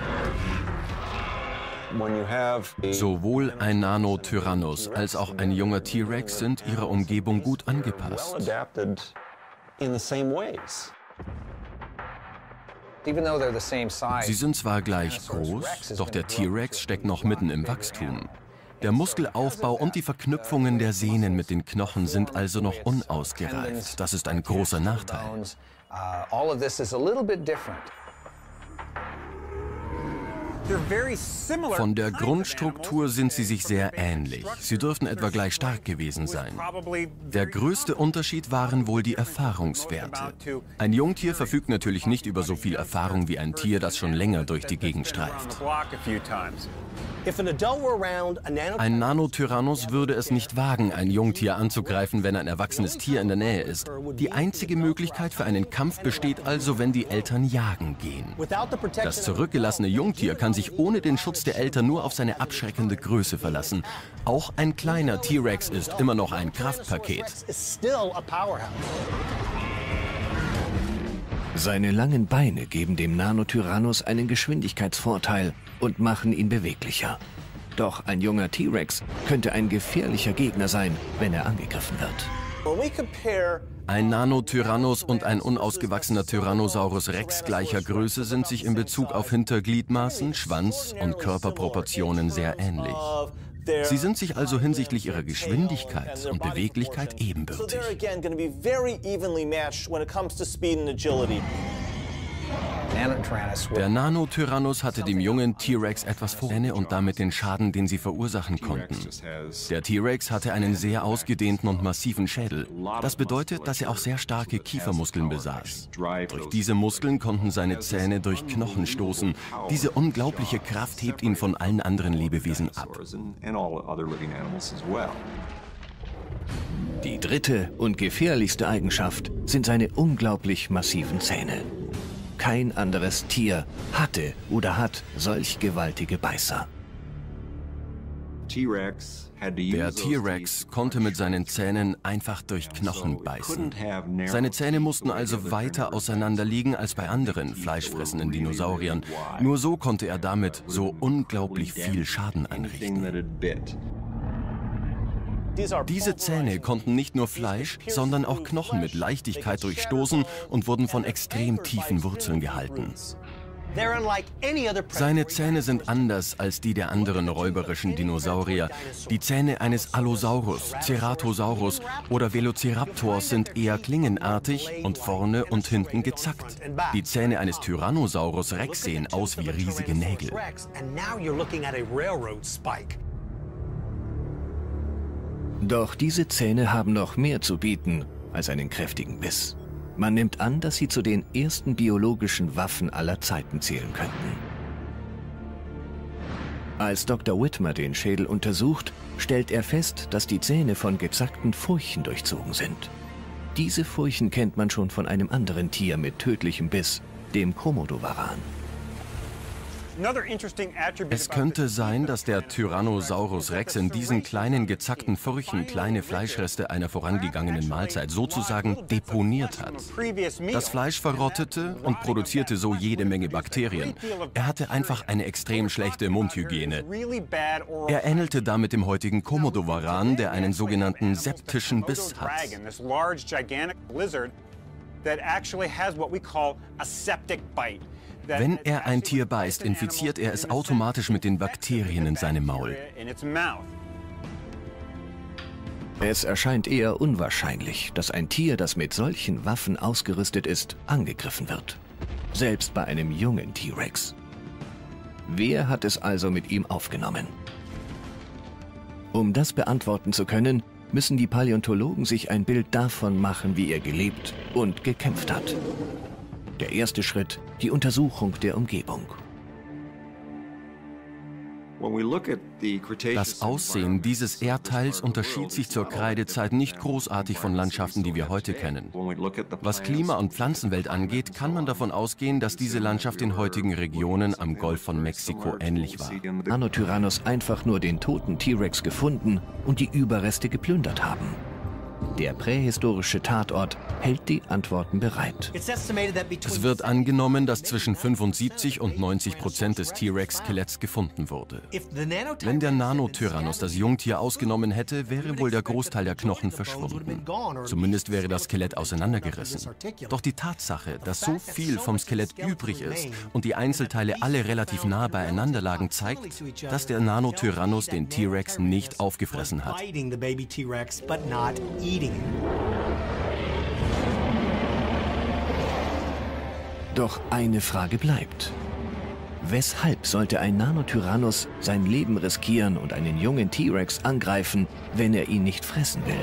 Sowohl ein Nanotyrannus als auch ein junger T-Rex sind ihrer Umgebung gut angepasst. Sie sind zwar gleich groß, doch der T-Rex steckt noch mitten im Wachstum. Der Muskelaufbau und die Verknüpfungen der Sehnen mit den Knochen sind also noch unausgereift. Das ist ein großer Nachteil. Von der Grundstruktur sind sie sich sehr ähnlich. Sie dürften etwa gleich stark gewesen sein. Der größte Unterschied waren wohl die Erfahrungswerte. Ein Jungtier verfügt natürlich nicht über so viel Erfahrung wie ein Tier, das schon länger durch die Gegend streift. Ein Nanotyrannus würde es nicht wagen, ein Jungtier anzugreifen, wenn ein erwachsenes Tier in der Nähe ist. Die einzige Möglichkeit für einen Kampf besteht also, wenn die Eltern jagen gehen. Das zurückgelassene Jungtier kann sich ohne den Schutz der Eltern nur auf seine abschreckende Größe verlassen. Auch ein kleiner T-Rex ist immer noch ein Kraftpaket. Seine langen Beine geben dem Nanotyrannus einen Geschwindigkeitsvorteil und machen ihn beweglicher. Doch ein junger T-Rex könnte ein gefährlicher Gegner sein, wenn er angegriffen wird. Ein Nanotyrannus und ein unausgewachsener Tyrannosaurus Rex gleicher Größe sind sich in Bezug auf Hintergliedmaßen, Schwanz und Körperproportionen sehr ähnlich. Sie sind sich also hinsichtlich ihrer Geschwindigkeit und Beweglichkeit ebenbürtig. Der Nanotyrannus hatte dem jungen T-Rex etwas vor und damit den Schaden, den sie verursachen konnten. Der T-Rex hatte einen sehr ausgedehnten und massiven Schädel. Das bedeutet, dass er auch sehr starke Kiefermuskeln besaß. Durch diese Muskeln konnten seine Zähne durch Knochen stoßen. Diese unglaubliche Kraft hebt ihn von allen anderen Lebewesen ab. Die dritte und gefährlichste Eigenschaft sind seine unglaublich massiven Zähne. Kein anderes Tier hatte oder hat solch gewaltige Beißer. Der T-Rex konnte mit seinen Zähnen einfach durch Knochen beißen. Seine Zähne mussten also weiter auseinander liegen als bei anderen fleischfressenden Dinosauriern. Nur so konnte er damit so unglaublich viel Schaden anrichten. Diese Zähne konnten nicht nur Fleisch, sondern auch Knochen mit Leichtigkeit durchstoßen und wurden von extrem tiefen Wurzeln gehalten. Seine Zähne sind anders als die der anderen räuberischen Dinosaurier. Die Zähne eines Allosaurus, Ceratosaurus oder Velociraptors sind eher klingenartig und vorne und hinten gezackt. Die Zähne eines Tyrannosaurus Rex sehen aus wie riesige Nägel. Doch diese Zähne haben noch mehr zu bieten als einen kräftigen Biss. Man nimmt an, dass sie zu den ersten biologischen Waffen aller Zeiten zählen könnten. Als Doktor Whitmer den Schädel untersucht, stellt er fest, dass die Zähne von gezackten Furchen durchzogen sind. Diese Furchen kennt man schon von einem anderen Tier mit tödlichem Biss, dem Komodowaran. Es könnte sein, dass der Tyrannosaurus Rex in diesen kleinen gezackten Furchen kleine Fleischreste einer vorangegangenen Mahlzeit sozusagen deponiert hat. Das Fleisch verrottete und produzierte so jede Menge Bakterien. Er hatte einfach eine extrem schlechte Mundhygiene. Er ähnelte damit dem heutigen Komodowaran, der einen sogenannten septischen Biss hat. Wenn er ein Tier beißt, infiziert er es automatisch mit den Bakterien in seinem Maul. Es erscheint eher unwahrscheinlich, dass ein Tier, das mit solchen Waffen ausgerüstet ist, angegriffen wird. Selbst bei einem jungen T-Rex. Wer hat es also mit ihm aufgenommen? Um das beantworten zu können, müssen die Paläontologen sich ein Bild davon machen, wie er gelebt und gekämpft hat. Der erste Schritt, die Untersuchung der Umgebung. Das Aussehen dieses Erdteils unterschied sich zur Kreidezeit nicht großartig von Landschaften, die wir heute kennen. Was Klima- und Pflanzenwelt angeht, kann man davon ausgehen, dass diese Landschaft den heutigen Regionen am Golf von Mexiko ähnlich war. Nanotyrannos einfach nur den toten T-Rex gefunden und die Überreste geplündert haben. Der prähistorische Tatort hält die Antworten bereit. Es wird angenommen, dass zwischen fünfundsiebzig und neunzig Prozent des T-Rex-Skeletts gefunden wurde. Wenn der Nanotyrannos das Jungtier ausgenommen hätte, wäre wohl der Großteil der Knochen verschwunden. Zumindest wäre das Skelett auseinandergerissen. Doch die Tatsache, dass so viel vom Skelett übrig ist und die Einzelteile alle relativ nah beieinander lagen, zeigt, dass der Nanotyrannos den T-Rex nicht aufgefressen hat. Doch eine Frage bleibt. Weshalb sollte ein Nanotyrannos sein Leben riskieren und einen jungen T-Rex angreifen, wenn er ihn nicht fressen will?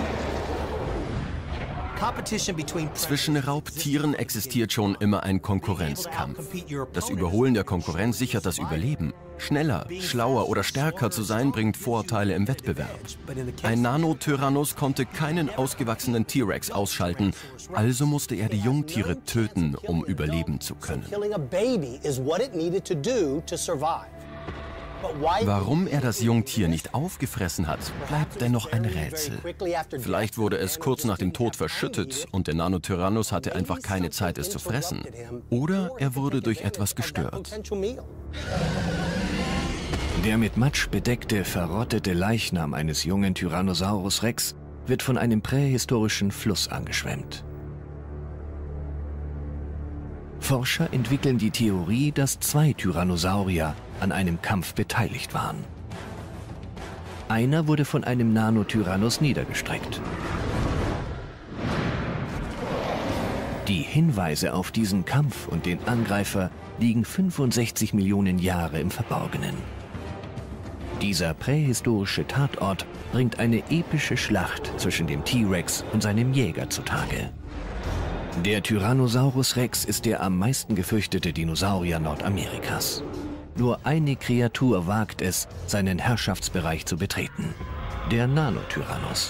Zwischen Raubtieren existiert schon immer ein Konkurrenzkampf. Das Überholen der Konkurrenz sichert das Überleben. Schneller, schlauer oder stärker zu sein, bringt Vorteile im Wettbewerb. Ein Nanotyrannos konnte keinen ausgewachsenen T-Rex ausschalten, also musste er die Jungtiere töten, um überleben zu können. Warum er das Jungtier nicht aufgefressen hat, bleibt dennoch ein Rätsel. Vielleicht wurde es kurz nach dem Tod verschüttet und der Nanotyrannos hatte einfach keine Zeit, es zu fressen. Oder er wurde durch etwas gestört. Der mit Matsch bedeckte, verrottete Leichnam eines jungen Tyrannosaurus Rex wird von einem prähistorischen Fluss angeschwemmt. Forscher entwickeln die Theorie, dass zwei Tyrannosaurier an einem Kampf beteiligt waren. Einer wurde von einem Nanotyrannos niedergestreckt. Die Hinweise auf diesen Kampf und den Angreifer liegen fünfundsechzig Millionen Jahre im Verborgenen. Dieser prähistorische Tatort bringt eine epische Schlacht zwischen dem T-Rex und seinem Jäger zutage. Der Tyrannosaurus Rex ist der am meisten gefürchtete Dinosaurier Nordamerikas. Nur eine Kreatur wagt es, seinen Herrschaftsbereich zu betreten: der Nanotyrannos.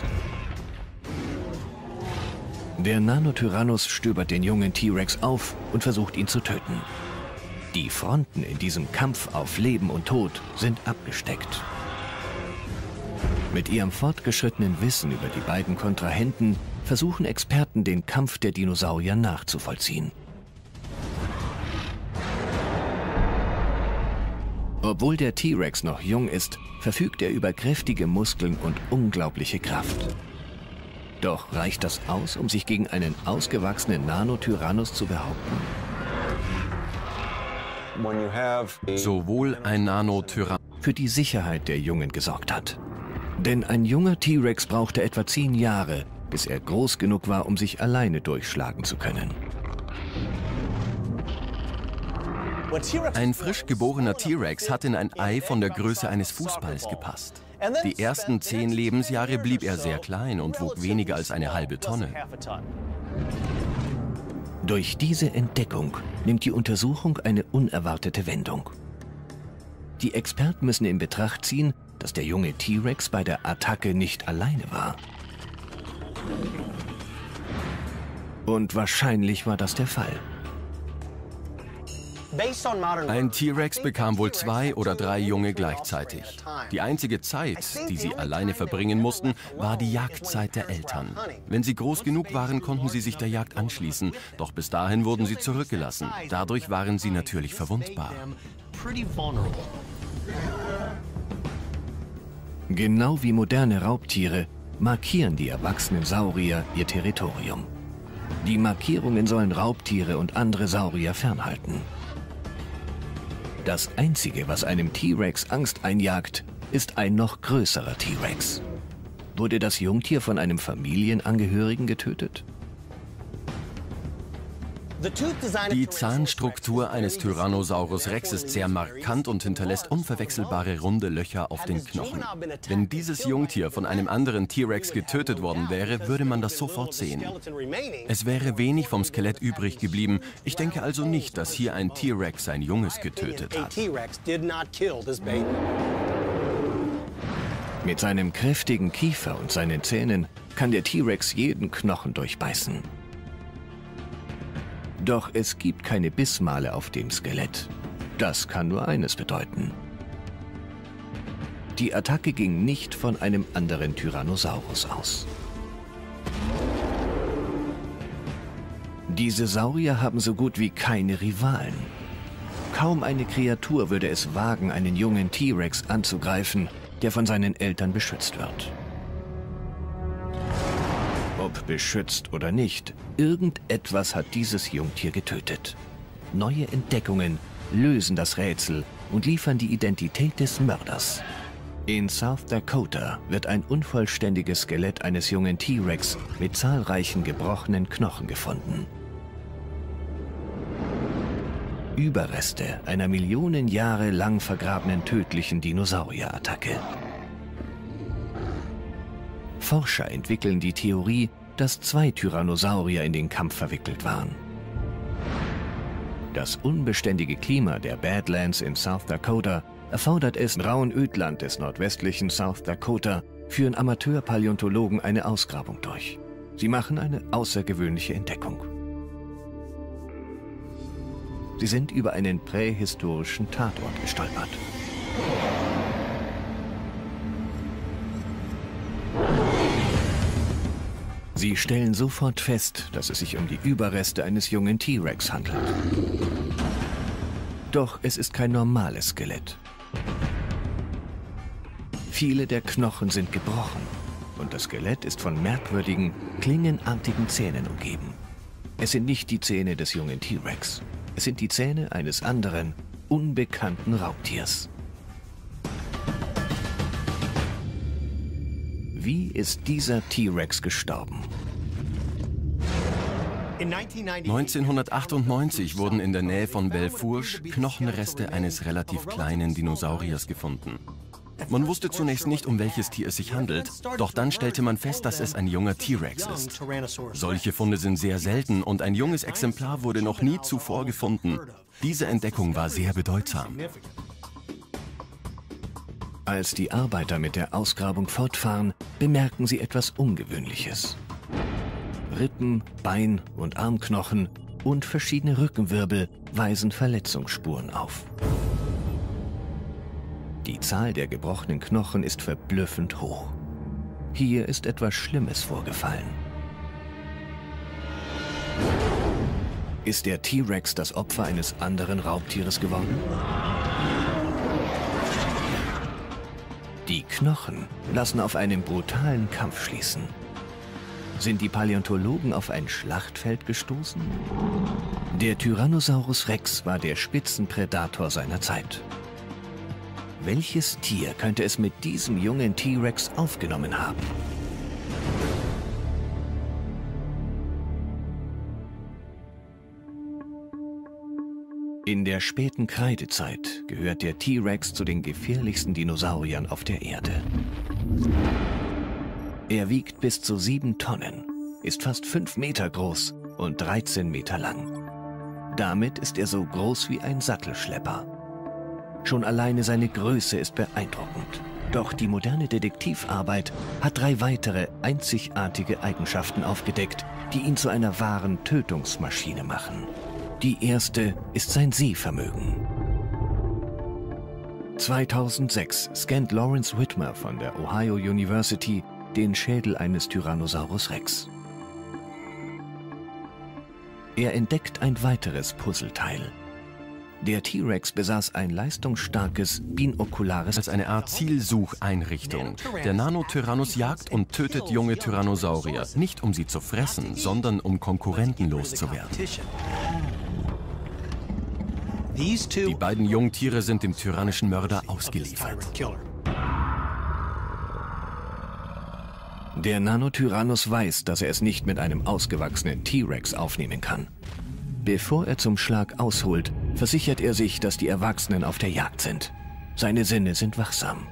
Der Nanotyrannos stöbert den jungen T-Rex auf und versucht, ihn zu töten. Die Fronten in diesem Kampf auf Leben und Tod sind abgesteckt. Mit ihrem fortgeschrittenen Wissen über die beiden Kontrahenten versuchen Experten, den Kampf der Dinosaurier nachzuvollziehen. Obwohl der T-Rex noch jung ist, verfügt er über kräftige Muskeln und unglaubliche Kraft. Doch reicht das aus, um sich gegen einen ausgewachsenen Nanotyrannos zu behaupten? Sowohl ein Nanotyrannos für die Sicherheit der Jungen gesorgt hat. Denn ein junger T-Rex brauchte etwa zehn Jahre, bis er groß genug war, um sich alleine durchschlagen zu können. Ein frisch geborener T-Rex hat in ein Ei von der Größe eines Fußballs gepasst. Die ersten zehn Lebensjahre blieb er sehr klein und wog weniger als eine halbe Tonne. Durch diese Entdeckung nimmt die Untersuchung eine unerwartete Wendung. Die Experten müssen in Betracht ziehen, dass der junge T-Rex bei der Attacke nicht alleine war. Und wahrscheinlich war das der Fall. Ein T-Rex bekam wohl zwei oder drei Junge gleichzeitig. Die einzige Zeit, die sie alleine verbringen mussten, war die Jagdzeit der Eltern. Wenn sie groß genug waren, konnten sie sich der Jagd anschließen. Doch bis dahin wurden sie zurückgelassen. Dadurch waren sie natürlich verwundbar. Genau wie moderne Raubtiere markieren die erwachsenen Saurier ihr Territorium. Die Markierungen sollen Raubtiere und andere Saurier fernhalten. Das Einzige, was einem T-Rex Angst einjagt, ist ein noch größerer T-Rex. Wurde das Jungtier von einem Familienangehörigen getötet? Die Zahnstruktur eines Tyrannosaurus Rex ist sehr markant und hinterlässt unverwechselbare runde Löcher auf den Knochen. Wenn dieses Jungtier von einem anderen T-Rex getötet worden wäre, würde man das sofort sehen. Es wäre wenig vom Skelett übrig geblieben. Ich denke also nicht, dass hier ein T-Rex sein Junges getötet hat. Mit seinem kräftigen Kiefer und seinen Zähnen kann der T-Rex jeden Knochen durchbeißen. Doch es gibt keine Bissmale auf dem Skelett. Das kann nur eines bedeuten. Die Attacke ging nicht von einem anderen Tyrannosaurus aus. Diese Saurier haben so gut wie keine Rivalen. Kaum eine Kreatur würde es wagen, einen jungen T-Rex anzugreifen, der von seinen Eltern beschützt wird. Ob beschützt oder nicht, irgendetwas hat dieses Jungtier getötet. Neue Entdeckungen lösen das Rätsel und liefern die Identität des Mörders. In South Dakota wird ein unvollständiges Skelett eines jungen T-Rex mit zahlreichen gebrochenen Knochen gefunden. Überreste einer Millionen Jahre lang vergrabenen tödlichen Dinosaurierattacke. Forscher entwickeln die Theorie, dass zwei Tyrannosaurier in den Kampf verwickelt waren. Das unbeständige Klima der Badlands in South Dakota erfordert es, im rauen Ödland des nordwestlichen South Dakota führen Amateurpaläontologen eine Ausgrabung durch. Sie machen eine außergewöhnliche Entdeckung. Sie sind über einen prähistorischen Tatort gestolpert. Sie stellen sofort fest, dass es sich um die Überreste eines jungen T-Rex handelt. Doch es ist kein normales Skelett. Viele der Knochen sind gebrochen und das Skelett ist von merkwürdigen, klingenartigen Zähnen umgeben. Es sind nicht die Zähne des jungen T-Rex. Es sind die Zähne eines anderen, unbekannten Raubtiers. Wie ist dieser T-Rex gestorben? neunzehnhundertachtundneunzig wurden in der Nähe von Belle Fourche Knochenreste eines relativ kleinen Dinosauriers gefunden. Man wusste zunächst nicht, um welches Tier es sich handelt, doch dann stellte man fest, dass es ein junger T-Rex ist. Solche Funde sind sehr selten und ein junges Exemplar wurde noch nie zuvor gefunden. Diese Entdeckung war sehr bedeutsam. Als die Arbeiter mit der Ausgrabung fortfahren, bemerken sie etwas Ungewöhnliches. Rippen, Bein- und Armknochen und verschiedene Rückenwirbel weisen Verletzungsspuren auf. Die Zahl der gebrochenen Knochen ist verblüffend hoch. Hier ist etwas Schlimmes vorgefallen. Ist der T-Rex das Opfer eines anderen Raubtieres geworden? Die Knochen lassen auf einen brutalen Kampf schließen. Sind die Paläontologen auf ein Schlachtfeld gestoßen? Der Tyrannosaurus Rex war der Spitzenprädator seiner Zeit. Welches Tier könnte es mit diesem jungen T-Rex aufgenommen haben? In der späten Kreidezeit gehört der T-Rex zu den gefährlichsten Dinosauriern auf der Erde. Er wiegt bis zu sieben Tonnen, ist fast fünf Meter groß und dreizehn Meter lang. Damit ist er so groß wie ein Sattelschlepper. Schon alleine seine Größe ist beeindruckend. Doch die moderne Detektivarbeit hat drei weitere einzigartige Eigenschaften aufgedeckt, die ihn zu einer wahren Tötungsmaschine machen. Die erste ist sein Sehvermögen. zweitausendsechs scannt Lawrence Whitmer von der Ohio University den Schädel eines Tyrannosaurus Rex. Er entdeckt ein weiteres Puzzleteil. Der T-Rex besaß ein leistungsstarkes binokulares... als eine Art Zielsucheinrichtung. Der Nanotyrannus jagt und tötet junge Tyrannosaurier, nicht um sie zu fressen, sondern um Konkurrenten loszuwerden. Die beiden Jungtiere sind dem tyrannischen Mörder ausgeliefert. Der Nanotyrannus weiß, dass er es nicht mit einem ausgewachsenen T-Rex aufnehmen kann. Bevor er zum Schlag ausholt, versichert er sich, dass die Erwachsenen auf der Jagd sind. Seine Sinne sind wachsam.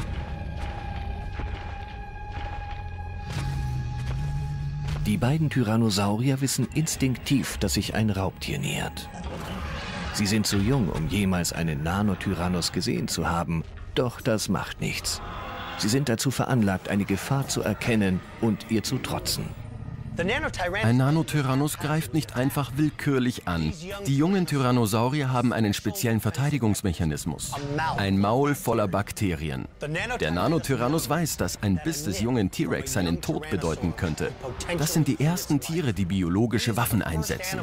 Die beiden Tyrannosaurier wissen instinktiv, dass sich ein Raubtier nähert. Sie sind zu jung, um jemals einen Nanotyrannus gesehen zu haben, doch das macht nichts. Sie sind dazu veranlagt, eine Gefahr zu erkennen und ihr zu trotzen. Ein Nanotyrannus greift nicht einfach willkürlich an. Die jungen Tyrannosaurier haben einen speziellen Verteidigungsmechanismus. Ein Maul voller Bakterien. Der Nanotyrannus weiß, dass ein Biss des jungen T-Rex seinen Tod bedeuten könnte. Das sind die ersten Tiere, die biologische Waffen einsetzen.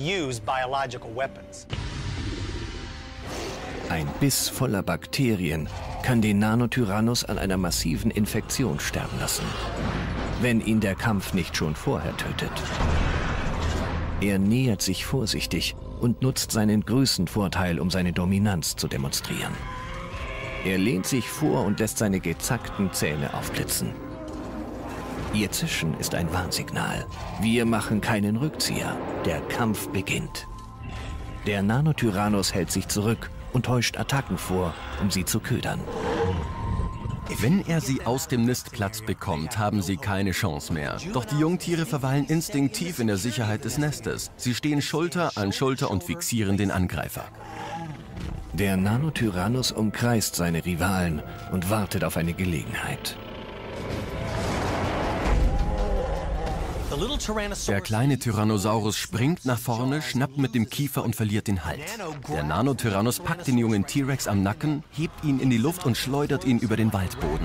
Ein Biss voller Bakterien kann den Nanotyrannus an einer massiven Infektion sterben lassen, wenn ihn der Kampf nicht schon vorher tötet. Er nähert sich vorsichtig und nutzt seinen Größenvorteil, um seine Dominanz zu demonstrieren. Er lehnt sich vor und lässt seine gezackten Zähne aufblitzen. Ihr Zischen ist ein Warnsignal. Wir machen keinen Rückzieher. Der Kampf beginnt. Der Nanotyrannus hält sich zurück und täuscht Attacken vor, um sie zu ködern. Wenn er sie aus dem Nistplatz bekommt, haben sie keine Chance mehr. Doch die Jungtiere verweilen instinktiv in der Sicherheit des Nestes. Sie stehen Schulter an Schulter und fixieren den Angreifer. Der Nanotyrannus umkreist seine Rivalen und wartet auf eine Gelegenheit. Der kleine Tyrannosaurus springt nach vorne, schnappt mit dem Kiefer und verliert den Halt. Der Nanotyrannus packt den jungen T-Rex am Nacken, hebt ihn in die Luft und schleudert ihn über den Waldboden.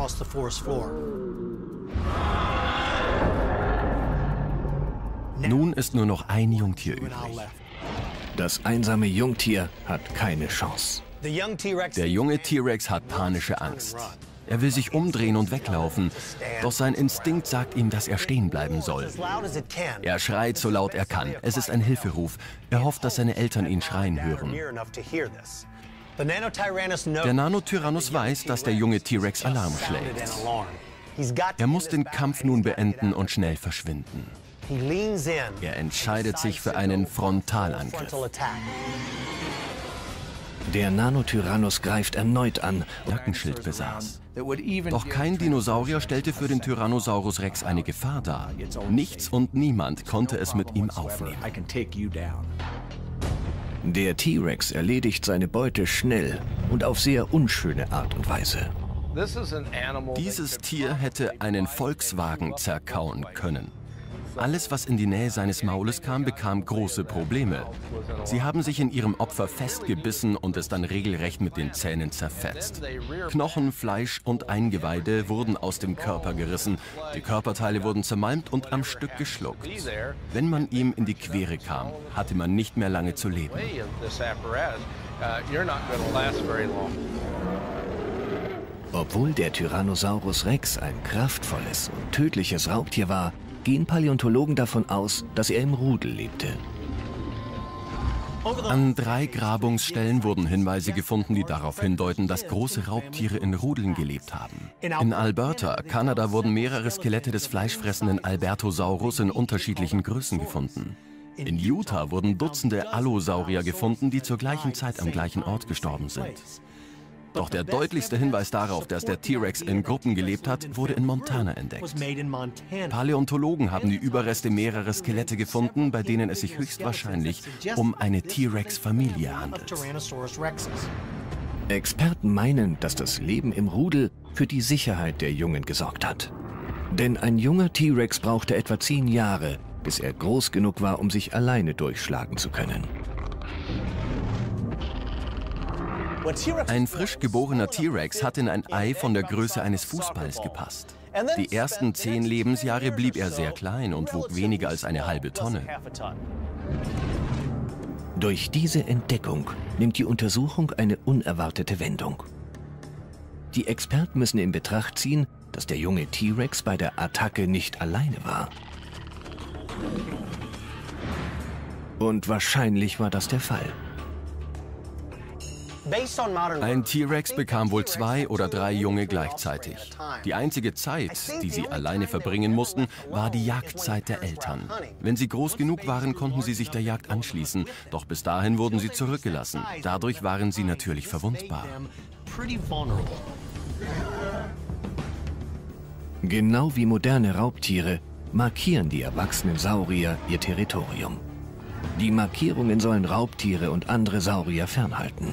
Nun ist nur noch ein Jungtier übrig. Das einsame Jungtier hat keine Chance. Der junge T-Rex hat panische Angst. Er will sich umdrehen und weglaufen, doch sein Instinkt sagt ihm, dass er stehen bleiben soll. Er schreit so laut er kann. Es ist ein Hilferuf. Er hofft, dass seine Eltern ihn schreien hören. Der Nanotyrannus weiß, dass der junge T-Rex Alarm schlägt. Er muss den Kampf nun beenden und schnell verschwinden. Er entscheidet sich für einen Frontalangriff. Der Nanotyrannus greift erneut an. Nackenschild besaß. Doch kein Dinosaurier stellte für den Tyrannosaurus Rex eine Gefahr dar. Nichts und niemand konnte es mit ihm aufnehmen. Der T-Rex erledigt seine Beute schnell und auf sehr unschöne Art und Weise. Dieses Tier hätte einen Volkswagen zerkauen können. Alles, was in die Nähe seines Maules kam, bekam große Probleme. Sie haben sich in ihrem Opfer festgebissen und es dann regelrecht mit den Zähnen zerfetzt. Knochen, Fleisch und Eingeweide wurden aus dem Körper gerissen. Die Körperteile wurden zermalmt und am Stück geschluckt. Wenn man ihm in die Quere kam, hatte man nicht mehr lange zu leben. Obwohl der Tyrannosaurus Rex ein kraftvolles und tödliches Raubtier war, gehen Paläontologen davon aus, dass er im Rudel lebte. An drei Grabungsstellen wurden Hinweise gefunden, die darauf hindeuten, dass große Raubtiere in Rudeln gelebt haben. In Alberta, Kanada, wurden mehrere Skelette des fleischfressenden Albertosaurus in unterschiedlichen Größen gefunden. In Utah wurden Dutzende Allosaurier gefunden, die zur gleichen Zeit am gleichen Ort gestorben sind. Doch der deutlichste Hinweis darauf, dass der T-Rex in Gruppen gelebt hat, wurde in Montana entdeckt. Paläontologen haben die Überreste mehrerer Skelette gefunden, bei denen es sich höchstwahrscheinlich um eine T-Rex-Familie handelt. Experten meinen, dass das Leben im Rudel für die Sicherheit der Jungen gesorgt hat. Denn ein junger T-Rex brauchte etwa zehn Jahre, bis er groß genug war, um sich alleine durchschlagen zu können. Ein frisch geborener T-Rex hat in ein Ei von der Größe eines Fußballs gepasst. Die ersten zehn Lebensjahre blieb er sehr klein und wog weniger als eine halbe Tonne. Durch diese Entdeckung nimmt die Untersuchung eine unerwartete Wendung. Die Experten müssen in Betracht ziehen, dass der junge T-Rex bei der Attacke nicht alleine war. Und wahrscheinlich war das der Fall. Ein T-Rex bekam wohl zwei oder drei Junge gleichzeitig. Die einzige Zeit, die sie alleine verbringen mussten, war die Jagdzeit der Eltern. Wenn sie groß genug waren, konnten sie sich der Jagd anschließen. Doch bis dahin wurden sie zurückgelassen. Dadurch waren sie natürlich verwundbar. Genau wie moderne Raubtiere markieren die erwachsenen Saurier ihr Territorium. Die Markierungen sollen Raubtiere und andere Saurier fernhalten.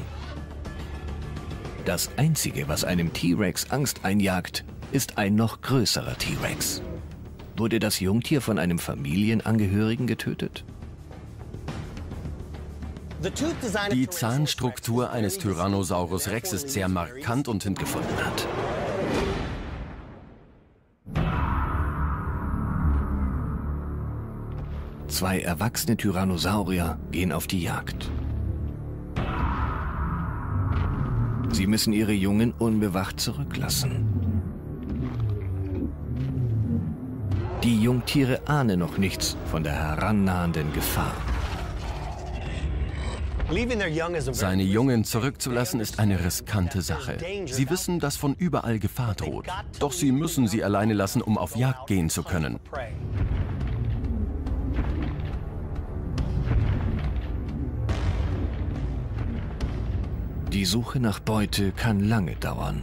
Das Einzige, was einem T-Rex Angst einjagt, ist ein noch größerer T-Rex. Wurde das Jungtier von einem Familienangehörigen getötet? Die Zahnstruktur eines Tyrannosaurus Rex ist sehr markant und hingefunden hat. Zwei erwachsene Tyrannosaurier gehen auf die Jagd. Sie müssen ihre Jungen unbewacht zurücklassen. Die Jungtiere ahnen noch nichts von der herannahenden Gefahr. Seine Jungen zurückzulassen ist eine riskante Sache. Sie wissen, dass von überall Gefahr droht. Doch sie müssen sie alleine lassen, um auf Jagd gehen zu können. Die Suche nach Beute kann lange dauern.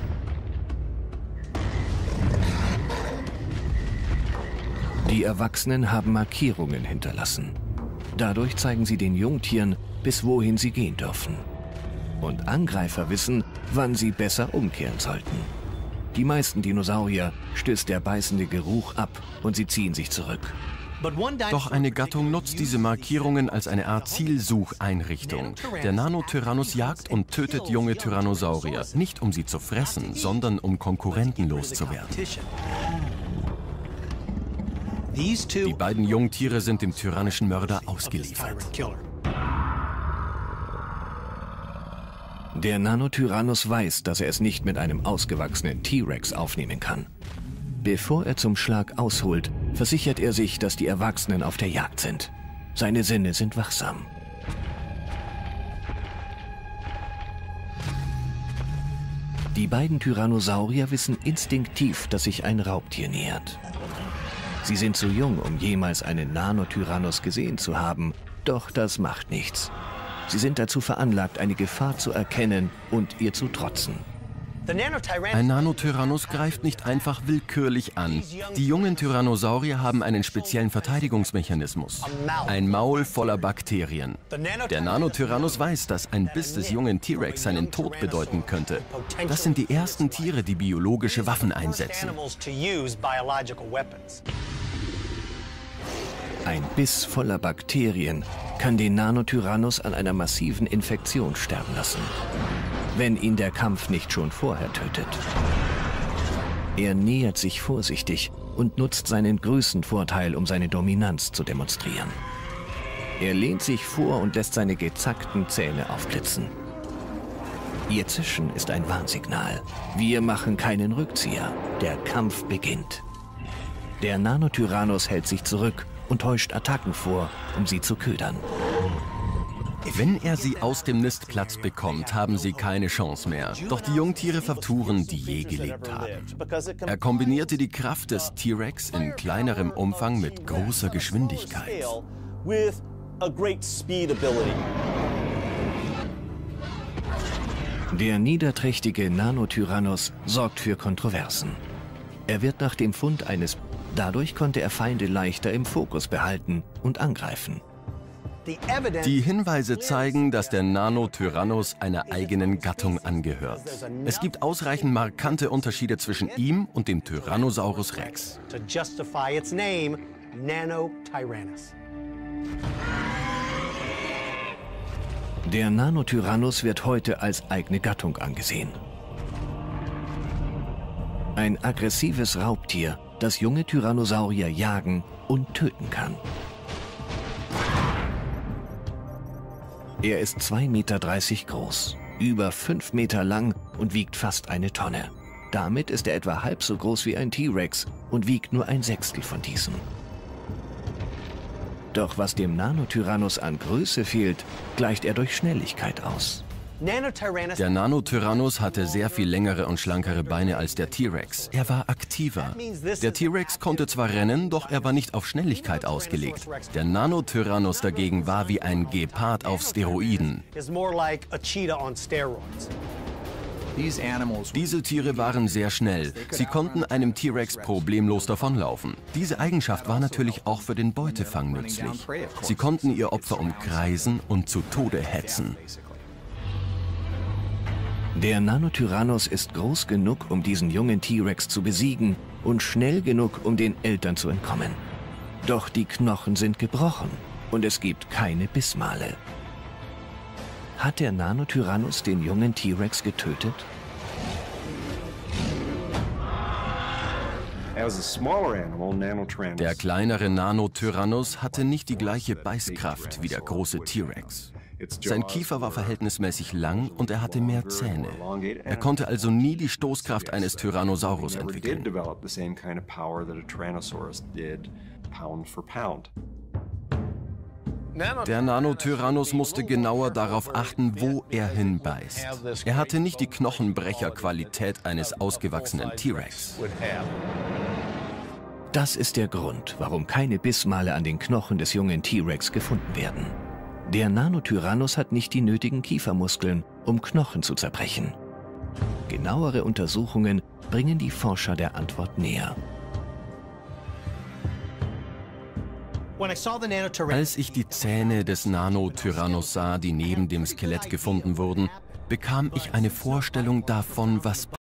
Die Erwachsenen haben Markierungen hinterlassen. Dadurch zeigen sie den Jungtieren, bis wohin sie gehen dürfen. Und Angreifer wissen, wann sie besser umkehren sollten. Die meisten Dinosaurier stößt der beißende Geruch ab und sie ziehen sich zurück. Doch eine Gattung nutzt diese Markierungen als eine Art Zielsucheinrichtung. Der Nanotyrannus jagt und tötet junge Tyrannosaurier, nicht um sie zu fressen, sondern um Konkurrenten loszuwerden. Die beiden Jungtiere sind dem tyrannischen Mörder ausgeliefert. Der Nanotyrannus weiß, dass er es nicht mit einem ausgewachsenen T-Rex aufnehmen kann. Bevor er zum Schlag ausholt, versichert er sich, dass die Erwachsenen auf der Jagd sind. Seine Sinne sind wachsam. Die beiden Tyrannosaurier wissen instinktiv, dass sich ein Raubtier nähert. Sie sind zu jung, um jemals einen Nanotyrannus gesehen zu haben, doch das macht nichts. Sie sind dazu veranlagt, eine Gefahr zu erkennen und ihr zu trotzen. Ein Nanotyrannus greift nicht einfach willkürlich an. Die jungen Tyrannosaurier haben einen speziellen Verteidigungsmechanismus. Ein Maul voller Bakterien. Der Nanotyrannus weiß, dass ein Biss des jungen T-Rex seinen Tod bedeuten könnte. Das sind die ersten Tiere, die biologische Waffen einsetzen. Ein Biss voller Bakterien kann den Nanotyrannus an einer massiven Infektion sterben lassen, wenn ihn der Kampf nicht schon vorher tötet. Er nähert sich vorsichtig und nutzt seinen Größenvorteil, um seine Dominanz zu demonstrieren. Er lehnt sich vor und lässt seine gezackten Zähne aufblitzen. Ihr Zischen ist ein Warnsignal. Wir machen keinen Rückzieher. Der Kampf beginnt. Der Nanotyrannus hält sich zurück und täuscht Attacken vor, um sie zu ködern. Wenn er sie aus dem Nistplatz bekommt, haben sie keine Chance mehr. Doch die Jungtiere verturen, die je gelebt haben. Er kombinierte die Kraft des T-Rex in kleinerem Umfang mit großer Geschwindigkeit. Der niederträchtige Nanotyrannus sorgt für Kontroversen. Er wird nach dem Fund eines... Dadurch konnte er Feinde leichter im Fokus behalten und angreifen. Die Hinweise zeigen, dass der Nanotyrannus einer eigenen Gattung angehört. Es gibt ausreichend markante Unterschiede zwischen ihm und dem Tyrannosaurus Rex. Der Nanotyrannus wird heute als eigene Gattung angesehen. Ein aggressives Raubtier, das junge Tyrannosaurier jagen und töten kann. Er ist zwei Meter dreißig groß, über fünf Meter lang und wiegt fast eine Tonne. Damit ist er etwa halb so groß wie ein T-Rex und wiegt nur ein Sechstel von diesem. Doch was dem Nanotyrannus an Größe fehlt, gleicht er durch Schnelligkeit aus. Der Nanotyrannus hatte sehr viel längere und schlankere Beine als der T-Rex. Er war aktiver. Der T-Rex konnte zwar rennen, doch er war nicht auf Schnelligkeit ausgelegt. Der Nanotyrannus dagegen war wie ein Gepard auf Steroiden. Diese Tiere waren sehr schnell. Sie konnten einem T-Rex problemlos davonlaufen. Diese Eigenschaft war natürlich auch für den Beutefang nützlich. Sie konnten ihr Opfer umkreisen und zu Tode hetzen. Der Nanotyrannus ist groß genug, um diesen jungen T-Rex zu besiegen und schnell genug, um den Eltern zu entkommen. Doch die Knochen sind gebrochen und es gibt keine Bissmale. Hat der Nanotyrannus den jungen T-Rex getötet? Der kleinere Nanotyrannus hatte nicht die gleiche Beißkraft wie der große T-Rex. Sein Kiefer war verhältnismäßig lang und er hatte mehr Zähne. Er konnte also nie die Stoßkraft eines Tyrannosaurus entwickeln. Der Nanotyrannus musste genauer darauf achten, wo er hinbeißt. Er hatte nicht die Knochenbrecherqualität eines ausgewachsenen T-Rex. Das ist der Grund, warum keine Bissmale an den Knochen des jungen T-Rex gefunden werden. Der Nanotyrannus hat nicht die nötigen Kiefermuskeln, um Knochen zu zerbrechen. Genauere Untersuchungen bringen die Forscher der Antwort näher. Als ich die Zähne des Nanotyrannus sah, die neben dem Skelett gefunden wurden, bekam ich eine Vorstellung davon, was